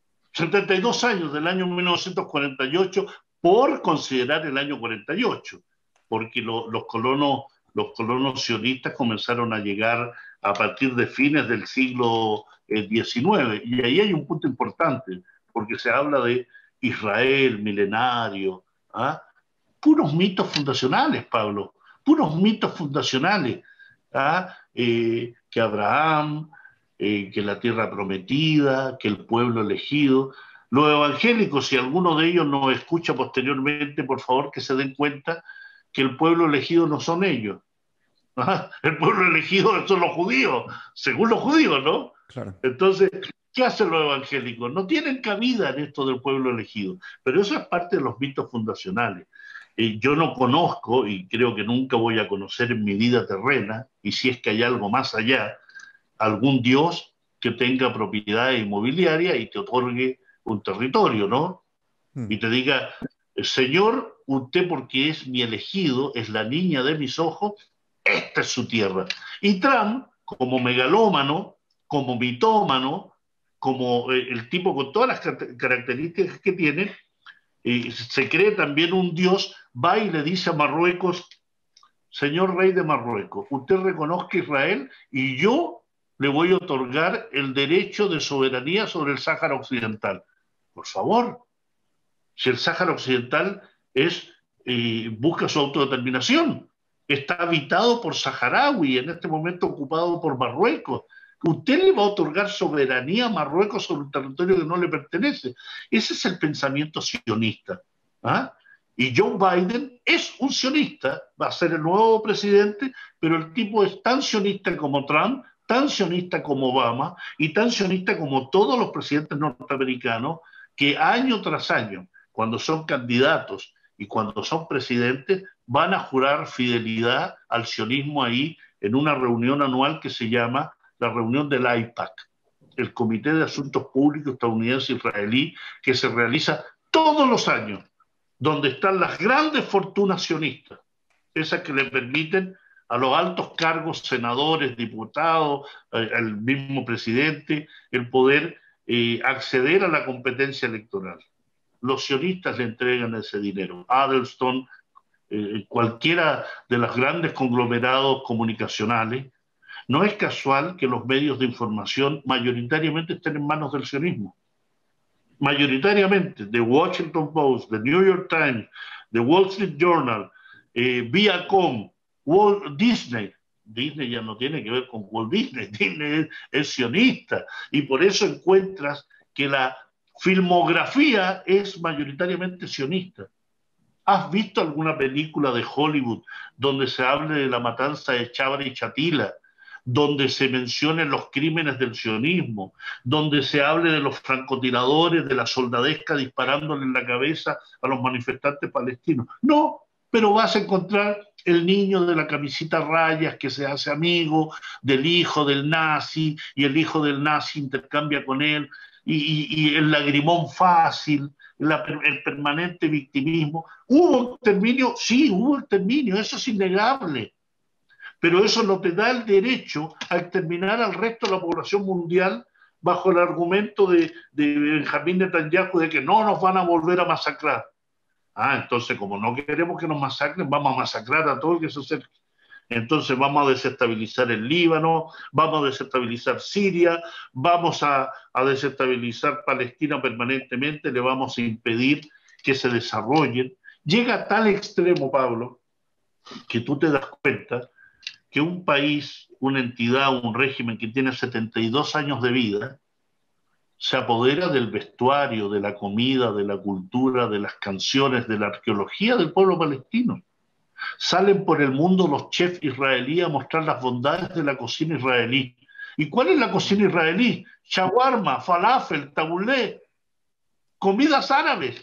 72 años del año 1948 por considerar el año 48, porque los colonos sionistas comenzaron a llegar a partir de fines del siglo XIX. Y ahí hay un punto importante, porque se habla de Israel milenario, ¿ah? Puros mitos fundacionales, Pablo, puros mitos fundacionales, ¿ah? Que Abraham, que la tierra prometida, que el pueblo elegido. Los evangélicos, si alguno de ellos nos escucha posteriormente, por favor que se den cuenta que el pueblo elegido no son ellos. ¿Ah? El pueblo elegido son los judíos, según los judíos, ¿no?
Claro.
Entonces, ¿Qué hacen los evangélicos? No tienen cabida en esto del pueblo elegido, pero eso es parte de los mitos fundacionales. Yo no conozco, y creo que nunca voy a conocer en mi vida terrena, y si es que hay algo más allá, algún Dios que tenga propiedad inmobiliaria y te otorgue un territorio, ¿no?
Mm.
Y te diga, Señor, usted porque es mi elegido, es la niña de mis ojos, esta es su tierra. Y Trump, como megalómano, como mitómano, como el tipo con todas las características que tiene, se cree también un dios, va y le dice a Marruecos, señor rey de Marruecos, usted reconozca Israel y yo le voy a otorgar el derecho de soberanía sobre el Sáhara Occidental. Por favor, si el Sáhara Occidental busca su autodeterminación, está habitado por saharaui, en este momento ocupado por Marruecos. Usted le va a otorgar soberanía a Marruecos sobre un territorio que no le pertenece. Ese es el pensamiento sionista. ¿Ah? Y Joe Biden es un sionista, va a ser el nuevo presidente, pero el tipo es tan sionista como Trump, tan sionista como Obama y tan sionista como todos los presidentes norteamericanos que año tras año, cuando son candidatos y cuando son presidentes, van a jurar fidelidad al sionismo ahí en una reunión anual que se llama la reunión del AIPAC, el Comité de Asuntos Públicos estadounidense-israelí, que se realiza todos los años, donde están las grandes fortunas sionistas, esas que le permiten a los altos cargos, senadores, diputados, al mismo presidente, el poder acceder a la competencia electoral. Los sionistas le entregan ese dinero. Adelson, cualquiera de los grandes conglomerados comunicacionales. No es casual que los medios de información mayoritariamente estén en manos del sionismo. Mayoritariamente, The Washington Post, The New York Times, The Wall Street Journal, Viacom, Disney. Disney ya no tiene que ver con Walt Disney, Disney es sionista, y por eso encuentras que la filmografía es mayoritariamente sionista. ¿Has visto alguna película de Hollywood donde se hable de la matanza de Chabra y Chatila, donde se mencionen los crímenes del sionismo, donde se hable de los francotiradores, de la soldadesca disparándole en la cabeza a los manifestantes palestinos? No, pero vas a encontrar el niño de la camisita rayas que se hace amigo del hijo del nazi y el hijo del nazi intercambia con él y el lagrimón fácil, el permanente victimismo. ¿Hubo exterminio? Sí, hubo exterminio, eso es innegable. Pero eso no te da el derecho a exterminar al resto de la población mundial bajo el argumento de Benjamín Netanyahu de que no nos van a volver a masacrar. Entonces, como no queremos que nos masacren, vamos a masacrar a todo el que se acerque. Entonces vamos a desestabilizar el Líbano, vamos a desestabilizar Siria, vamos a desestabilizar Palestina permanentemente, le vamos a impedir que se desarrollen. Llega a tal extremo, Pablo, que tú te das cuenta que un país, una entidad, un régimen que tiene 72 años de vida, se apodera del vestuario, de la comida, de la cultura, de las canciones, de la arqueología del pueblo palestino. Salen por el mundo los chefs israelíes a mostrar las bondades de la cocina israelí. ¿Y cuál es la cocina israelí? Shawarma, falafel, tabulé, comidas árabes.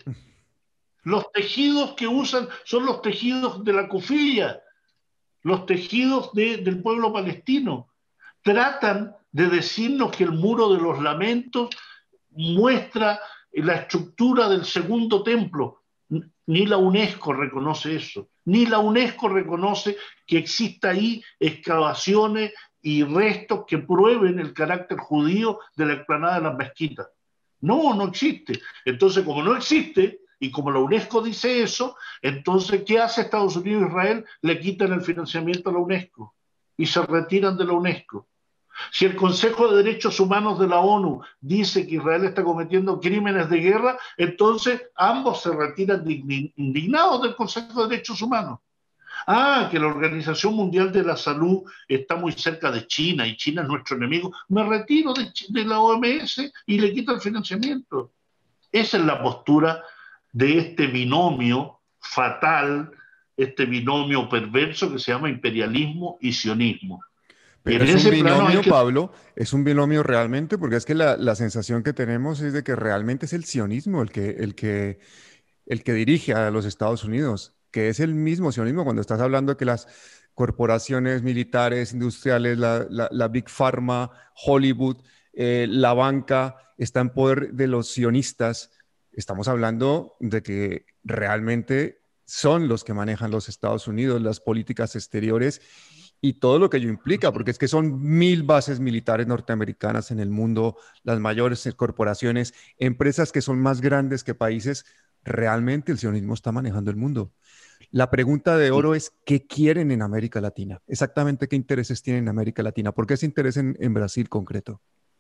Los tejidos que usan son los tejidos de la cufilla, los tejidos del pueblo palestino. Tratan de decirnos que el muro de los lamentos muestra la estructura del segundo templo. Ni la UNESCO reconoce eso, ni la UNESCO reconoce que exista ahí excavaciones y restos que prueben el carácter judío de la explanada de las mezquitas. No, no existe. Entonces, como no existe, y como la UNESCO dice eso, entonces, ¿qué hace Estados Unidos e Israel? Le quitan el financiamiento a la UNESCO y se retiran de la UNESCO. Si el Consejo de Derechos Humanos de la ONU dice que Israel está cometiendo crímenes de guerra, entonces ambos se retiran indignados del Consejo de Derechos Humanos. Que la Organización Mundial de la Salud está muy cerca de China y China es nuestro enemigo. Me retiro de la OMS y le quito el financiamiento. Esa es la postura de este binomio fatal, este binomio perverso que se llama imperialismo y sionismo. Y en
Pero es un
ese plano hay
binomio,
que...
Pablo, es un binomio realmente, porque es que la sensación que tenemos es de que realmente es el sionismo el que dirige a los Estados Unidos, que es el mismo sionismo cuando estás hablando de que las corporaciones militares, industriales, la Big Pharma, Hollywood, la banca, está en poder de los sionistas. Estamos hablando de que realmente son los que manejan los Estados Unidos, las políticas exteriores y todo lo que ello implica, porque es que son 1.000 bases militares norteamericanas en el mundo, las mayores corporaciones, empresas que son más grandes que países. Realmente el sionismo está manejando el mundo. La pregunta de oro es, ¿qué quieren en América Latina? Exactamente qué intereses tienen en América Latina. ¿Por qué ese interés en Brasil concreto?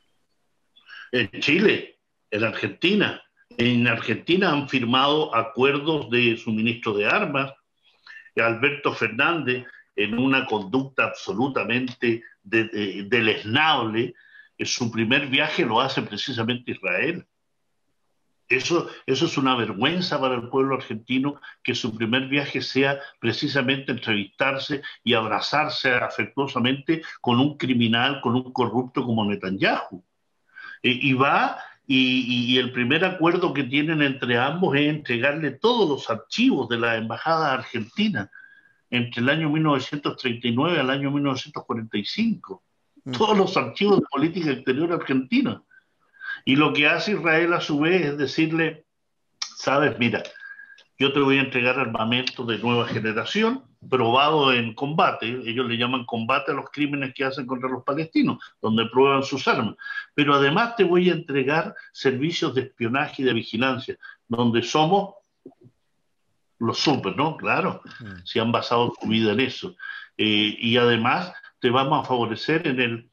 En Chile, en Argentina. En Argentina han firmado acuerdos de suministro de armas. Alberto Fernández, en una conducta absolutamente deleznable, su primer viaje lo hace precisamente a Israel. Eso es una vergüenza para el pueblo argentino, que su primer viaje sea precisamente entrevistarse y abrazarse afectuosamente con un criminal, con un corrupto como Netanyahu. Y va y el primer acuerdo que tienen entre ambos es entregarle todos los archivos de la embajada argentina entre el año 1939 al año 1945.
Mm.
Todos los archivos de política exterior argentina. Y lo que hace Israel a su vez es decirle, sabes, mira, yo te voy a entregar armamento de nueva generación, probado en combate, ellos le llaman combate a los crímenes que hacen contra los palestinos, donde prueban sus armas, pero además te voy a entregar servicios de espionaje y de vigilancia, donde somos los super, ¿no? Claro,
Mm.
si han basado su vida en eso. Y además te vamos a favorecer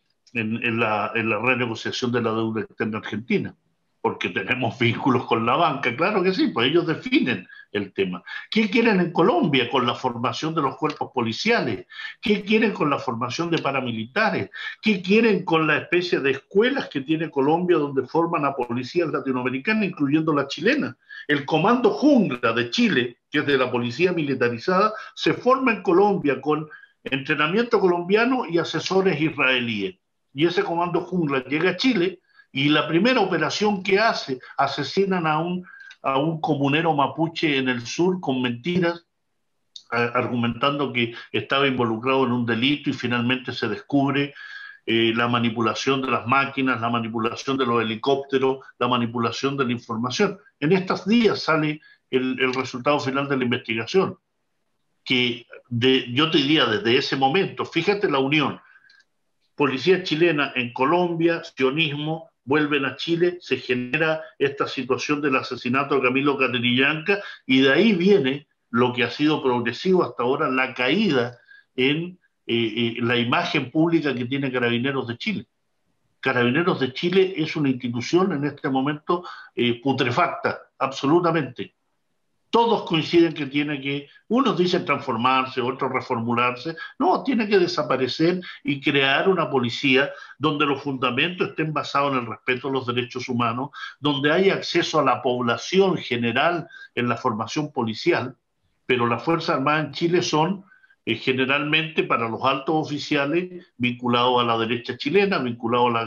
en la renegociación de la deuda externa argentina, porque tenemos vínculos con la banca, claro que sí, pues ellos definen el tema. ¿Qué quieren en Colombia con la formación de los cuerpos policiales? ¿Qué quieren con la formación de paramilitares? ¿Qué quieren con la especie de escuelas que tiene Colombia donde forman a policías latinoamericanas, incluyendo la chilena? El Comando Jungla de Chile, que es de la policía militarizada, se forma en Colombia con entrenamiento colombiano y asesores israelíes. Y ese Comando Jungla llega a Chile y la primera operación que hace, asesinan a un comunero mapuche en el sur con mentiras, argumentando que estaba involucrado en un delito y finalmente se descubre la manipulación de las máquinas, la manipulación de los helicópteros, la manipulación de la información. En estos días sale el resultado final de la investigación, que yo te diría desde ese momento, fíjate la unión, policía chilena en Colombia, sionismo, vuelven a Chile, se genera esta situación del asesinato de Camilo Catrillanca y de ahí viene lo que ha sido progresivo hasta ahora, la caída en la imagen pública que tiene Carabineros de Chile. Carabineros de Chile es una institución en este momento putrefacta, absolutamente. Todos coinciden que tiene que, unos dicen transformarse, otros reformularse, no, tiene que desaparecer y crear una policía donde los fundamentos estén basados en el respeto a los derechos humanos, donde haya acceso a la población general en la formación policial, pero las Fuerzas Armadas en Chile son generalmente para los altos oficiales vinculados a la derecha chilena, vinculados a la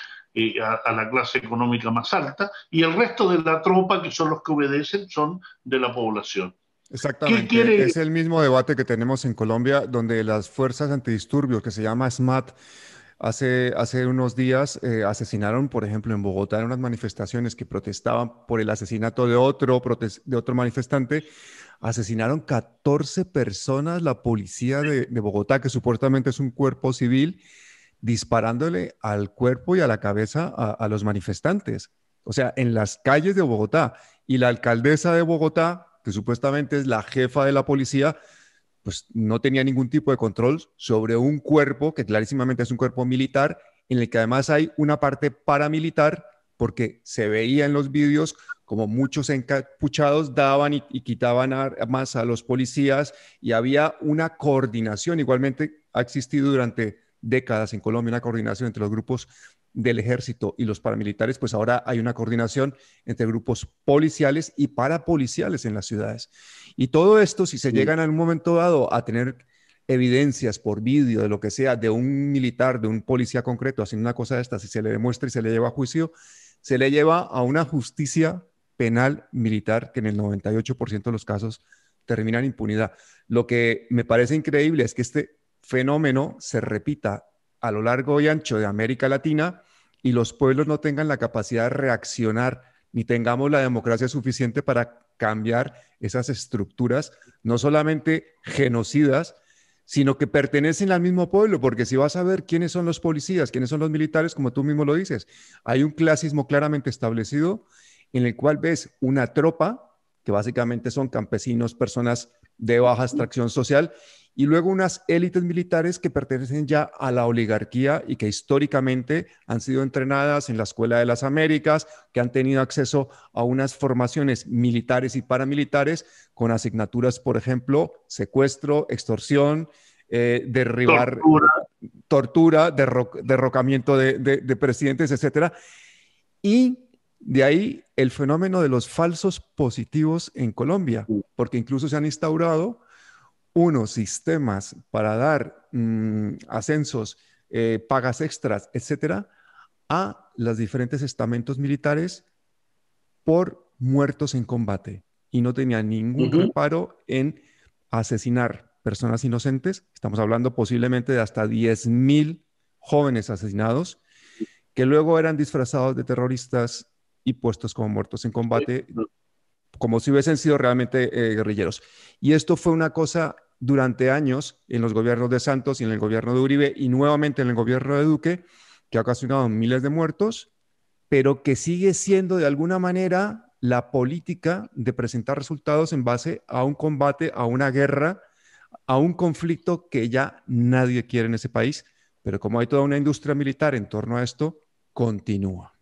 a la clase económica más alta, y el resto de la tropa, que son los que obedecen, son de la población. ¿Qué
Exactamente,
quiere?
es el mismo debate que tenemos en Colombia, donde las fuerzas antidisturbios, que se llama SMAT, hace unos días asesinaron, por ejemplo, en Bogotá, en unas manifestaciones que protestaban por el asesinato de otro manifestante, asesinaron 14 personas la policía de Bogotá, que supuestamente es un cuerpo civil, disparándole al cuerpo y a la cabeza a los manifestantes. O sea, en las calles de Bogotá. Y la alcaldesa de Bogotá, que supuestamente es la jefa de la policía, pues no tenía ningún tipo de control sobre un cuerpo que clarísimamente es un cuerpo militar, en el que además hay una parte paramilitar, porque se veía en los vídeos como muchos encapuchados daban y quitaban armas a los policías y había una coordinación. Igualmente ha existido durante décadas en Colombia una coordinación entre los grupos del ejército y los paramilitares, pues ahora hay una coordinación entre grupos policiales y parapoliciales en las ciudades. Y todo esto, si se llegan en un momento dado a tener evidencias por vídeo, de lo que sea, de un militar, de un policía concreto haciendo una cosa de estas, y se le demuestra y se le lleva a juicio, se le lleva a una justicia penal militar que en el 98% de los casos termina en impunidad. Lo que me parece increíble es que este fenómeno se repita a lo largo y ancho de América Latina y los pueblos no tengan la capacidad de reaccionar ni tengamos la democracia suficiente para cambiar esas estructuras, no solamente genocidas, sino que pertenecen al mismo pueblo, porque si vas a ver quiénes son los policías, quiénes son los militares, como tú mismo lo dices, hay un clasismo claramente establecido en el cual ves una tropa, que básicamente son campesinos, personas de baja extracción social, y luego unas élites militares que pertenecen ya a la oligarquía y que históricamente han sido entrenadas en la Escuela de las Américas, que han tenido acceso a unas formaciones militares y paramilitares con asignaturas, por ejemplo, secuestro, extorsión, derribar,
Tortura.
tortura, derrocamiento de presidentes, etcétera. Y de ahí el fenómeno de los falsos positivos en Colombia, porque incluso se han instaurado unos sistemas para dar ascensos, pagas extras, etcétera, a los diferentes estamentos militares por muertos en combate. Y no tenía ningún reparo en asesinar personas inocentes. Estamos hablando posiblemente de hasta 10.000 jóvenes asesinados que luego eran disfrazados de terroristas y puestos como muertos en combate, como si hubiesen sido realmente guerrilleros. Y esto fue una cosa durante años en los gobiernos de Santos y en el gobierno de Uribe y nuevamente en el gobierno de Duque, que ha ocasionado miles de muertos, pero que sigue siendo de alguna manera la política de presentar resultados en base a un combate, a una guerra, a un conflicto que ya nadie quiere en ese país, pero como hay toda una industria militar en torno a esto, continúa.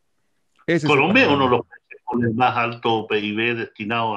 Ese es el
Colombia es uno de
panorama.
los países con el más alto PIB destinado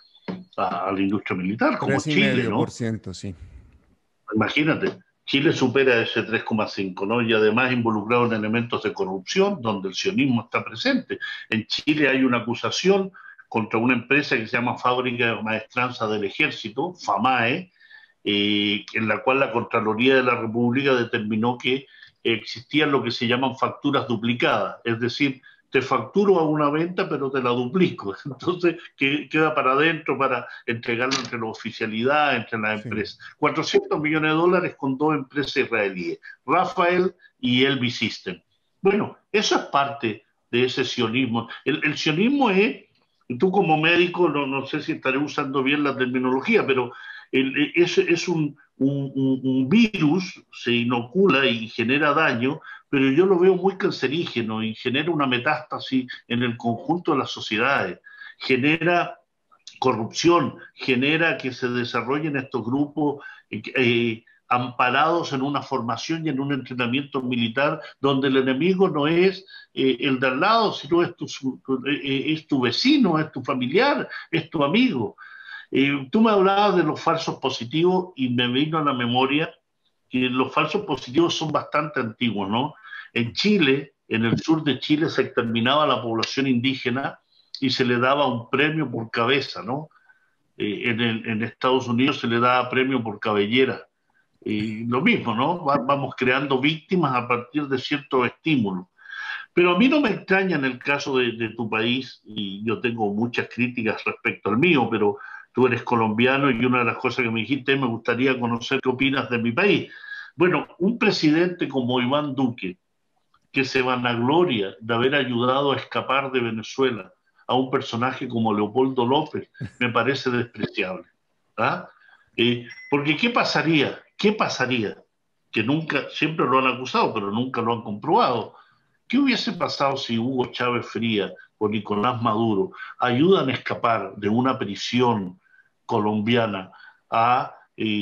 a la industria militar, como Chile, ¿no?
3,5%, sí.
Imagínate, Chile supera ese 3,5, ¿no? Y además involucrado en elementos de corrupción, donde el sionismo está presente. En Chile hay una acusación contra una empresa que se llama Fábrica de Maestranza del Ejército, FAMAE, en la cual la Contraloría de la República determinó que existían lo que se llaman facturas duplicadas, es decir, te facturo a una venta, pero te la duplico. Entonces, queda para adentro para entregarlo entre la oficialidad, entre las
Sí.
empresas. 400 millones de dólares con dos empresas israelíes, Rafael y Elbit System. Bueno, eso es parte de ese sionismo. El sionismo es, tú como médico, no sé si estaré usando bien la terminología, pero es un virus, se inocula y genera daño, pero yo lo veo muy cancerígeno y genera una metástasis en el conjunto de las sociedades, genera corrupción, genera que se desarrollen estos grupos amparados en una formación y en un entrenamiento militar donde el enemigo no es el de al lado, sino es tu vecino, es tu familiar, es tu amigo. Tú me hablabas de los falsos positivos y me vino a la memoria que los falsos positivos son bastante antiguos, ¿no? En Chile, en el sur de Chile, se exterminaba a la población indígena y se le daba un premio por cabeza, ¿no? En Estados Unidos se le daba premio por cabellera. Lo mismo, ¿no? Vamos creando víctimas a partir de ciertos estímulos. Pero a mí no me extraña en el caso de tu país, y yo tengo muchas críticas respecto al mío, pero tú eres colombiano y una de las cosas que me dijiste, me gustaría conocer qué opinas de mi país. Bueno, un presidente como Iván Duque, que se vanagloria de haber ayudado a escapar de Venezuela a un personaje como Leopoldo López, me parece despreciable. ¿Ah? Porque ¿qué pasaría? ¿Qué pasaría? Que nunca, siempre lo han acusado, pero nunca lo han comprobado. ¿Qué hubiese pasado si Hugo Chávez Frías o Nicolás Maduro ayudan a escapar de una prisión colombiana a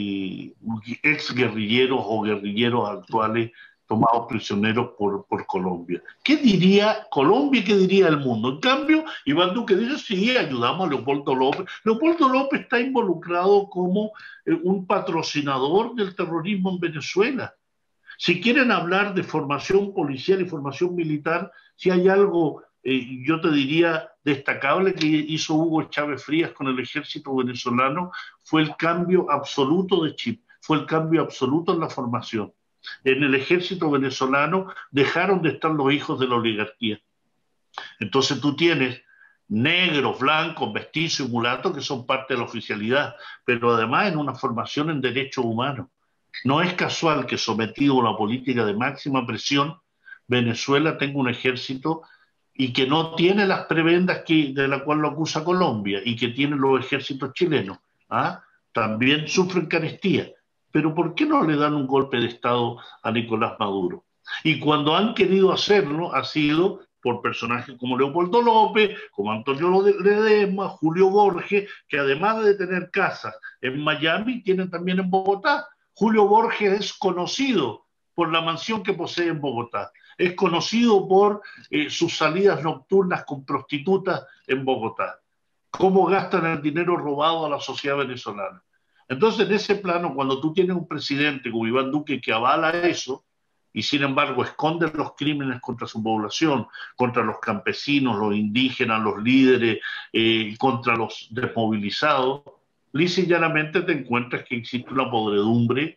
ex guerrilleros o guerrilleros actuales tomados prisioneros por Colombia? ¿Qué diría Colombia y qué diría el mundo? En cambio, Iván Duque dice, sí, ayudamos a Leopoldo López. Leopoldo López está involucrado como un patrocinador del terrorismo en Venezuela. Si quieren hablar de formación policial y formación militar, si hay algo, yo te diría, destacable que hizo Hugo Chávez Frías con el ejército venezolano, fue el cambio absoluto de chip. fue el cambio absoluto en la formación. En el ejército venezolano dejaron de estar los hijos de la oligarquía. Entonces tú tienes negros, blancos, mestizos y mulatos que son parte de la oficialidad, pero además en una formación en derechos humanos. No es casual que sometido a una política de máxima presión, Venezuela tenga un ejército y que no tiene las prebendas de la cual lo acusa Colombia y que tienen los ejércitos chilenos. ¿Ah? También sufren carestía. Pero ¿por qué no le dan un golpe de Estado a Nicolás Maduro? Y cuando han querido hacerlo, ha sido por personajes como Leopoldo López, como Antonio Ledesma, Julio Borges, que además de tener casas en Miami, tienen también en Bogotá. Julio Borges es conocido por la mansión que posee en Bogotá, es conocido por sus salidas nocturnas con prostitutas en Bogotá, cómo gastan el dinero robado a la sociedad venezolana. Entonces, en ese plano, cuando tú tienes un presidente como Iván Duque que avala eso, y sin embargo esconde los crímenes contra su población, contra los campesinos, los indígenas, los líderes, contra los desmovilizados, lisa y llanamente te encuentras que existe una podredumbre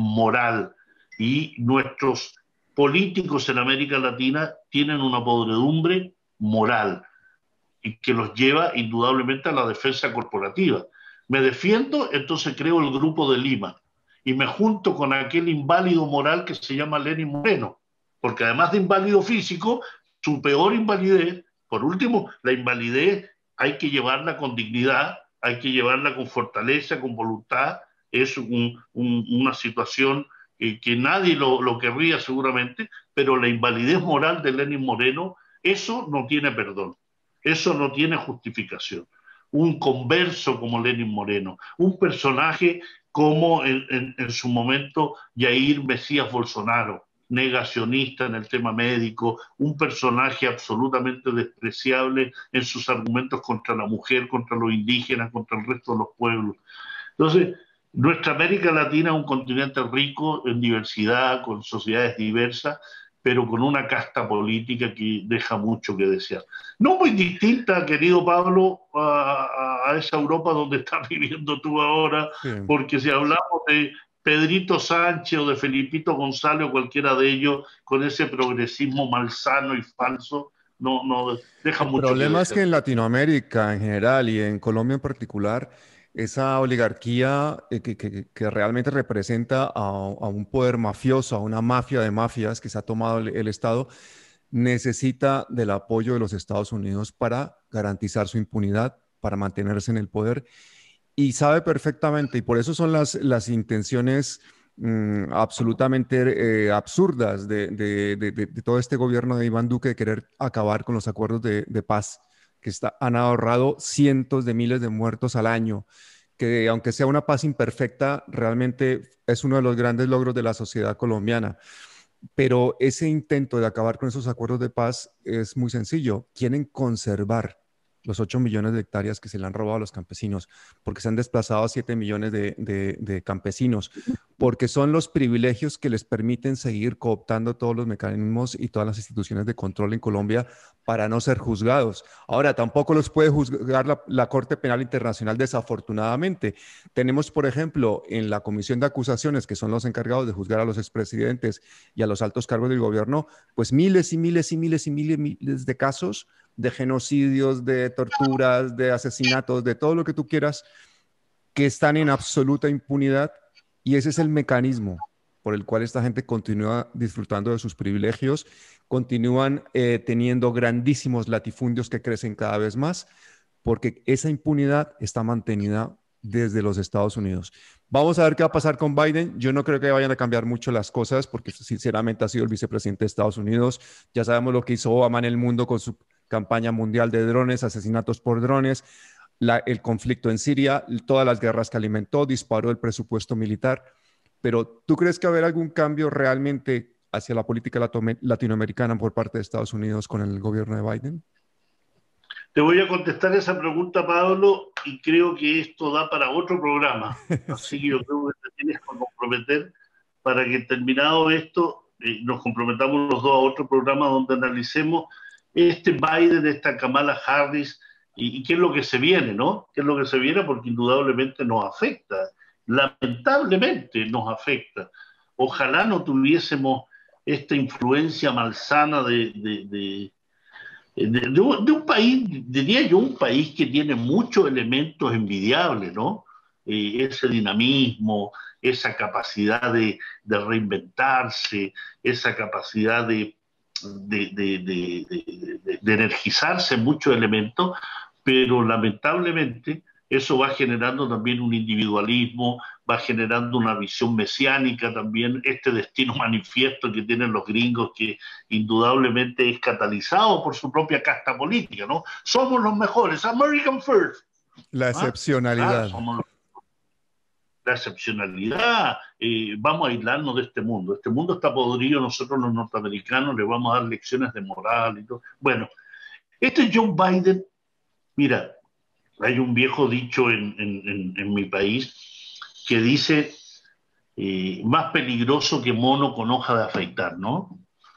moral y nuestros políticos en América Latina tienen una podredumbre moral y que los lleva indudablemente a la defensa corporativa. Me defiendo, entonces creo el Grupo de Lima y me junto con aquel inválido moral que se llama Lenín Moreno, porque además de inválido físico, su peor invalidez, por último, la invalidez hay que llevarla con dignidad, hay que llevarla con fortaleza, con voluntad, es una situación que nadie lo querría seguramente, pero la invalidez moral de Lenín Moreno, eso no tiene perdón. Eso no tiene justificación. Un converso como Lenín Moreno, un personaje como en su momento Jair Mesías Bolsonaro, negacionista en el tema médico, un personaje absolutamente despreciable en sus argumentos contra la mujer, contra los indígenas, contra el resto de los pueblos. Entonces, nuestra América Latina es un continente rico en diversidad, con sociedades diversas, pero con una casta política que deja mucho que desear. No muy distinta, querido Pablo, a esa Europa donde estás viviendo tú ahora,
Sí.
porque si hablamos de Pedrito Sánchez o de Felipito González o cualquiera de ellos, con ese progresismo malsano y falso, no deja
El
mucho que
problema es
desear.
que en Latinoamérica en general y en Colombia en particular, esa oligarquía que realmente representa a un poder mafioso, a una mafia de mafias que se ha tomado el Estado, necesita del apoyo de los Estados Unidos para garantizar su impunidad, para mantenerse en el poder y sabe perfectamente, y por eso son las intenciones absolutamente absurdas de todo este gobierno de Iván Duque de querer acabar con los acuerdos de paz han ahorrado cientos de miles de muertos al año, que aunque sea una paz imperfecta, realmente es uno de los grandes logros de la sociedad colombiana. Pero ese intento de acabar con esos acuerdos de paz es muy sencillo. Quieren conservar los 8 millones de hectáreas que se le han robado a los campesinos, porque se han desplazado a 7 millones de campesinos, porque son los privilegios que les permiten seguir cooptando todos los mecanismos y todas las instituciones de control en Colombia para no ser juzgados. Ahora, tampoco los puede juzgar la Corte Penal Internacional, desafortunadamente. Tenemos, por ejemplo, en la Comisión de Acusaciones, que son los encargados de juzgar a los expresidentes y a los altos cargos del gobierno, pues miles y miles y miles y miles de casos de genocidios, de torturas, de asesinatos, de todo lo que tú quieras, que están en absoluta impunidad y ese es el mecanismo por el cual esta gente continúa disfrutando de sus privilegios, continúan teniendo grandísimos latifundios que crecen cada vez más, porque esa impunidad está mantenida desde los Estados Unidos. Vamos a ver qué va a pasar con Biden. Yo no creo que vayan a cambiar mucho las cosas porque sinceramente ha sido el vicepresidente de Estados Unidos. Ya sabemos lo que hizo Obama en el mundo con su campaña mundial de drones, asesinatos por drones, el conflicto en Siria, todas las guerras que alimentó, disparó el presupuesto militar. Pero ¿tú crees que va a haber algún cambio realmente hacia la política latinoamericana por parte de Estados Unidos con el gobierno de Biden?
Te voy a contestar esa pregunta, Pablo, y creo que esto da para otro programa. Así que yo creo que te tienes que comprometer para que terminado esto, nos comprometamos los dos a otro programa donde analicemos este Biden, esta Kamala Harris y qué es lo que se viene, ¿no? ¿Qué es lo que se viene? Porque indudablemente nos afecta. lamentablemente nos afecta. Ojalá no tuviésemos esta influencia malsana de un país, diría yo, un país que tiene muchos elementos envidiables, ¿no? Ese dinamismo, esa capacidad de reinventarse, esa capacidad de energizarse en muchos elementos, pero lamentablemente eso va generando también un individualismo, va generando una visión mesiánica también, este destino manifiesto que tienen los gringos, que indudablemente es catalizado por su propia casta política, ¿no? Somos los mejores, American First.
La
¿Ah? Claro,
excepcionalidad.
somos la excepcionalidad, vamos a aislarnos de este mundo está podrido, nosotros los norteamericanos le vamos a dar lecciones de moral y todo. Bueno, este John Biden, mira, hay un viejo dicho en mi país que dice, más peligroso que mono con hoja de afeitar, ¿no?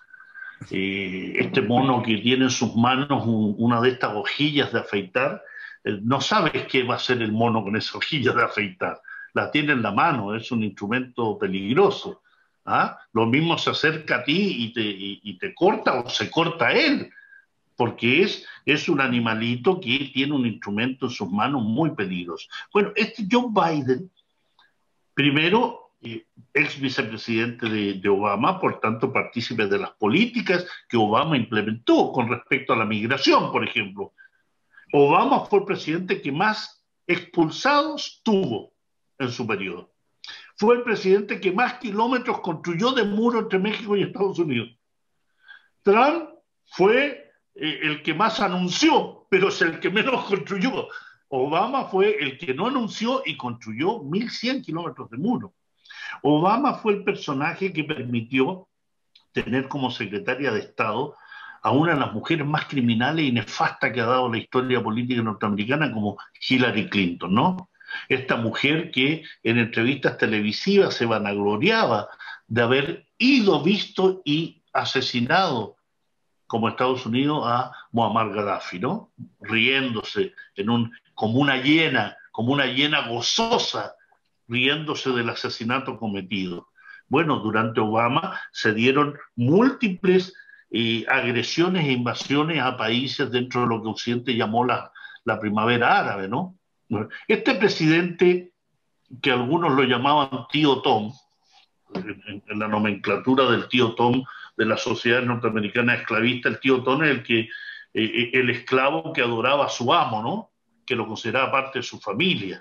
Este mono que tiene en sus manos una de estas hojillas de afeitar, no sabes qué va a hacer el mono con esa hojilla de afeitar. La tiene en la mano, es un instrumento peligroso. ¿Ah? Lo mismo se acerca a ti y te corta o se corta él, porque es un animalito que tiene un instrumento en sus manos muy peligroso. Bueno, este Joe Biden, primero, ex vicepresidente de Obama, por tanto, partícipe de las políticas que Obama implementó con respecto a la migración, por ejemplo. Obama fue el presidente que más expulsados tuvo en su periodo. Fue el presidente que más kilómetros construyó de muro entre México y Estados Unidos. Trump fue el que más anunció, pero es el que menos construyó. Obama fue el que no anunció y construyó 1.100 kilómetros de muro. Obama fue el personaje que permitió tener como secretaria de Estado a una de las mujeres más criminales y nefastas que ha dado la historia política norteamericana, como Hillary Clinton, ¿no? Esta mujer que en entrevistas televisivas se vanagloriaba de haber ido, visto y asesinado como Estados Unidos a Muammar Gaddafi, ¿no? Riéndose como una hiena gozosa, riéndose del asesinato cometido. Bueno, durante Obama se dieron múltiples agresiones e invasiones a países dentro de lo que Occidente llamó la primavera árabe, ¿no? Este presidente, que algunos lo llamaban tío Tom, en la nomenclatura del tío Tom de la sociedad norteamericana esclavista, el tío Tom es el esclavo que adoraba a su amo, ¿no? Que lo consideraba parte de su familia,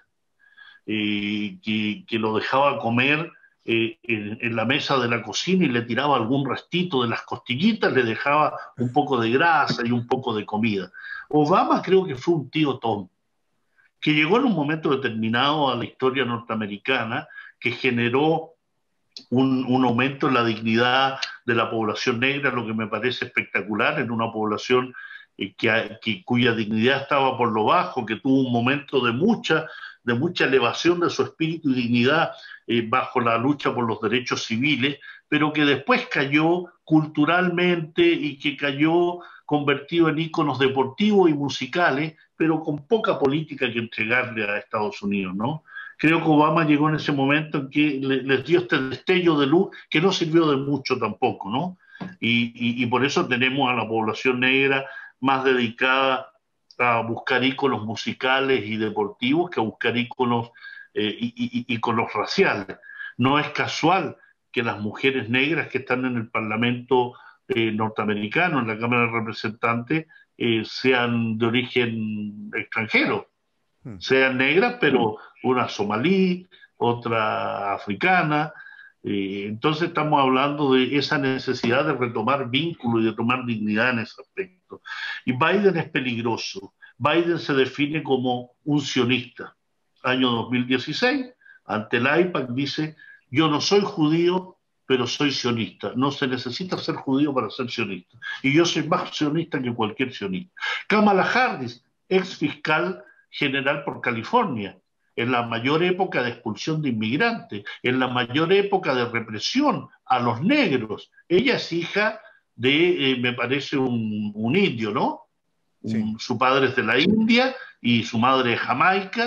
que lo dejaba comer en la mesa de la cocina y le tiraba algún restito de las costillitas, le dejaba un poco de grasa y un poco de comida. Obama creo que fue un tío Tom, que llegó en un momento determinado a la historia norteamericana, que generó un aumento en la dignidad de la población negra, lo que me parece espectacular, en una población cuya dignidad estaba por lo bajo, que tuvo un momento de mucha elevación de su espíritu y dignidad bajo la lucha por los derechos civiles, pero que después cayó culturalmente y que cayó convertido en íconos deportivos y musicales, pero con poca política que entregarle a Estados Unidos, ¿no? Creo que Obama llegó en ese momento en que les dio este destello de luz que no sirvió de mucho tampoco, ¿no? Y por eso tenemos a la población negra más dedicada a buscar íconos musicales y deportivos que a buscar íconos raciales. No es casual que las mujeres negras que están en el Parlamento norteamericano, en la Cámara de Representantes, sean de origen extranjero, sean negras, pero una somalí, otra africana. Entonces estamos hablando de esa necesidad de retomar vínculos y de tomar dignidad en ese aspecto. Y Biden es peligroso. Biden se define como un sionista. Año 2016, ante el IPAC dice, yo no soy judío, pero soy sionista. No se necesita ser judío para ser sionista. Y yo soy más sionista que cualquier sionista. Kamala Harris, ex fiscal general por California, en la mayor época de expulsión de inmigrantes, en la mayor época de represión a los negros. Ella es hija de, me parece, un indio, ¿no?
Sí.
Su padre es de la India y su madre es Jamaica,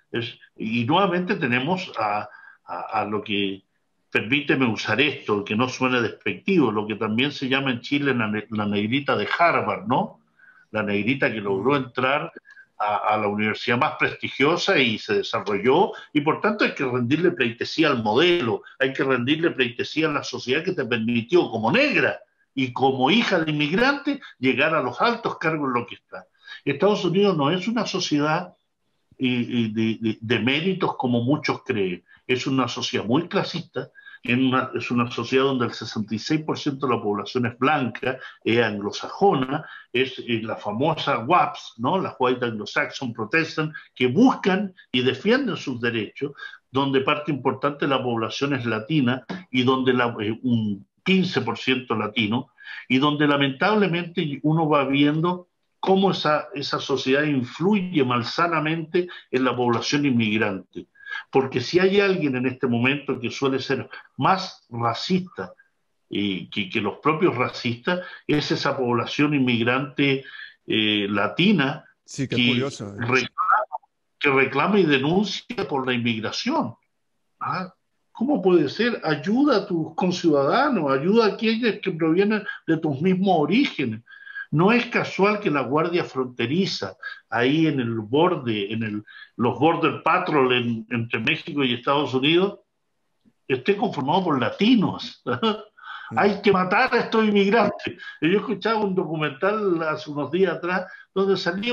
Y nuevamente tenemos a lo que, permíteme usar esto, que no suene despectivo, lo que también se llama en Chile la negrita de Harvard, ¿no? La negrita que logró entrar a la universidad más prestigiosa y se desarrolló, y por tanto hay que rendirle pleitesía al modelo, hay que rendirle pleitesía a la sociedad que te permitió como negra y como hija de inmigrante llegar a los altos cargos en lo que está. Estados Unidos no es una sociedad de méritos como muchos creen, es una sociedad muy clasista, es una sociedad donde el 66% de la población es blanca, es anglosajona, es la famosa WAPs, ¿no? La White Anglo-Saxon Protestant, que buscan y defienden sus derechos, donde parte importante de la población es latina y donde un 15% latino, y donde lamentablemente uno va viendo cómo esa sociedad influye malsanamente en la población inmigrante. Porque si hay alguien en este momento que suele ser más racista que los propios racistas, es esa población inmigrante latina
Sí, qué
que
curioso.
que reclama y denuncia por la inmigración. ¿Ah? ¿Cómo puede ser? Ayuda a tus conciudadanos, ayuda a aquellos que provienen de tus mismos orígenes. No es casual que la Guardia Fronteriza, ahí en el borde, los Border Patrol entre México y Estados Unidos, esté conformado por latinos. Hay que matar a estos inmigrantes. Yo escuchaba un documental hace unos días atrás donde salía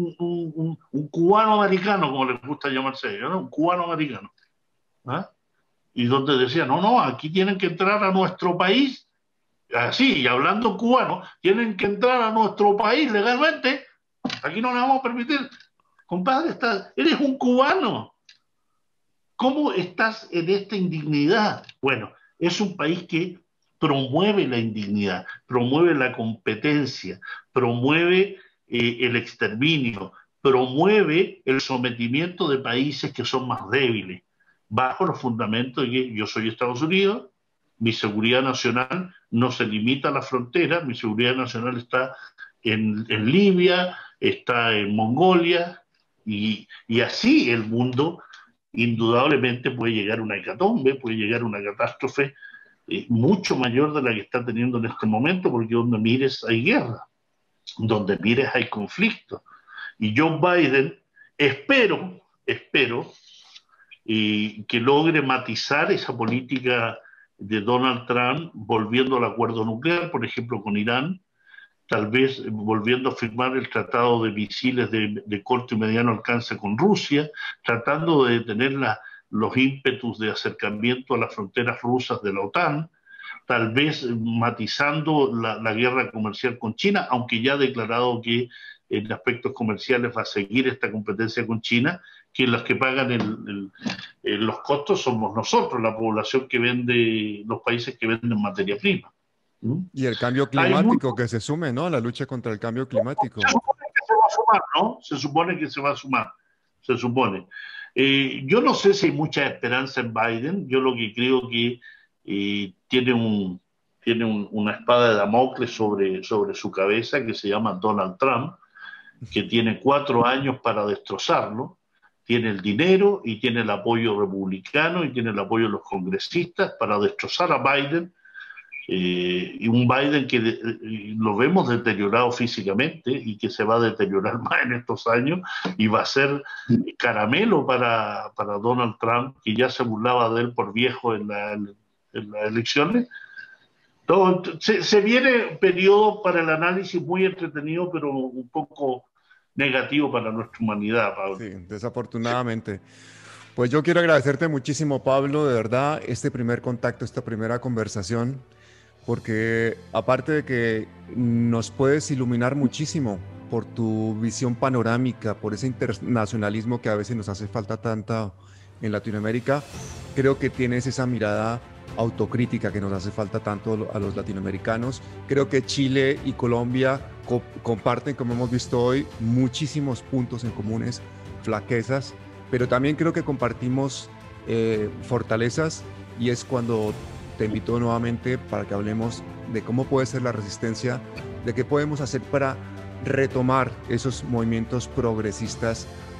un cubano americano, como les gusta llamarse a ellos, ¿no? Un cubano americano. ¿Ah? Y donde decía, no, aquí tienen que entrar a nuestro país, así, y hablando cubano, tienen que entrar a nuestro país legalmente, aquí no le vamos a permitir. Compadre, eres un cubano. ¿Cómo estás en esta indignidad? Bueno, es un país que promueve la indignidad, promueve la competencia, promueve el exterminio, promueve el sometimiento de países que son más débiles, bajo los fundamentos de que yo soy Estados Unidos, mi seguridad nacional no se limita a la frontera, mi seguridad nacional está en Libia, está en Mongolia, y así el mundo indudablemente puede llegar a una hecatombe, puede llegar a una catástrofe mucho mayor de la que está teniendo en este momento, porque donde mires hay guerra, donde mires hay conflicto. Y Joe Biden, espero que logre matizar esa política de Donald Trump, volviendo al acuerdo nuclear, por ejemplo, con Irán, tal vez volviendo a firmar el tratado de misiles de corto y mediano alcance con Rusia, tratando de detener los ímpetus de acercamiento a las fronteras rusas de la OTAN, tal vez matizando la guerra comercial con China, aunque ya ha declarado que en aspectos comerciales va a seguir esta competencia con China, que los que pagan los costos somos nosotros, la población que vende, los países que venden materia prima.
Y el cambio climático que se sume, ¿no? La lucha contra el cambio climático.
Se supone que se va a sumar, ¿no? Se supone que se va a sumar, se supone. Yo no sé si hay mucha esperanza en Biden, yo lo que creo que tiene una espada de Damocles sobre su cabeza que se llama Donald Trump, que tiene 4 años para destrozarlo, tiene el dinero y tiene el apoyo republicano y tiene el apoyo de los congresistas para destrozar a Biden, y un Biden que lo vemos deteriorado físicamente y que se va a deteriorar más en estos años y va a ser caramelo para Donald Trump, que ya se burlaba de él por viejo en las elecciones. Entonces, se viene un periodo para el análisis muy entretenido, pero un poco negativo para nuestra humanidad, Pablo.
Sí, desafortunadamente. Pues yo quiero agradecerte muchísimo, Pablo, de verdad, este primer contacto, esta primera conversación, porque aparte de que nos puedes iluminar muchísimo por tu visión panorámica, por ese internacionalismo que a veces nos hace falta tanto en Latinoamérica, creo que tienes esa mirada autocrítica que nos hace falta tanto a los latinoamericanos. Creo que Chile y Colombia comparten, como hemos visto hoy, muchísimos puntos en comunes, flaquezas, pero también creo que compartimos fortalezas, y es cuando te invito nuevamente para que hablemos de cómo puede ser la resistencia, de qué podemos hacer para retomar esos movimientos progresistas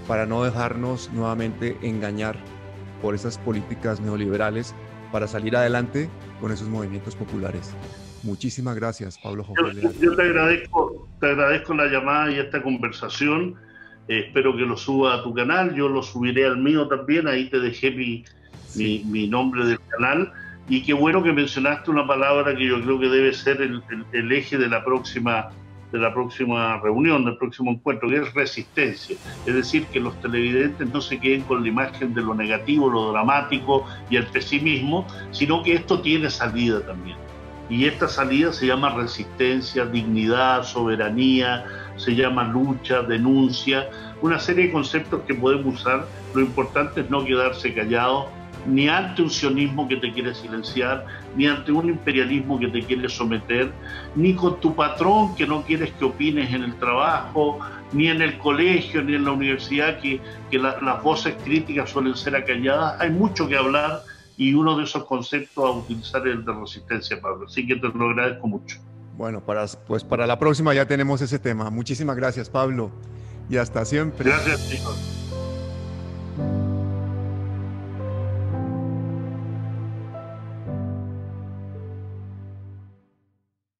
para no dejarnos nuevamente engañar por esas políticas neoliberales, para salir adelante con esos movimientos populares. Muchísimas gracias, Pablo Jofre Leal.
Yo te agradezco la llamada y esta conversación. Espero que lo suba a tu canal, yo lo subiré al mío también, ahí te dejé mi nombre del canal. Y qué bueno que mencionaste una palabra que yo creo que debe ser el eje de la próxima reunión, del próximo encuentro, que es resistencia. Es decir, que los televidentes no se queden con la imagen de lo negativo, lo dramático y el pesimismo, sino que esto tiene salida también. Y esta salida se llama resistencia, dignidad, soberanía, se llama lucha, denuncia, una serie de conceptos que podemos usar. Lo importante es no quedarse callado, ni ante un sionismo que te quiere silenciar, ni ante un imperialismo que te quiere someter, ni con tu patrón que no quieres que opines en el trabajo, ni en el colegio, ni en la universidad, que las voces críticas suelen ser acalladas. Hay mucho que hablar y uno de esos conceptos a utilizar es el de resistencia, Pablo. Así que te lo agradezco mucho.
Bueno, pues para la próxima ya tenemos ese tema. Muchísimas gracias, Pablo, y hasta siempre.
Gracias, chicos.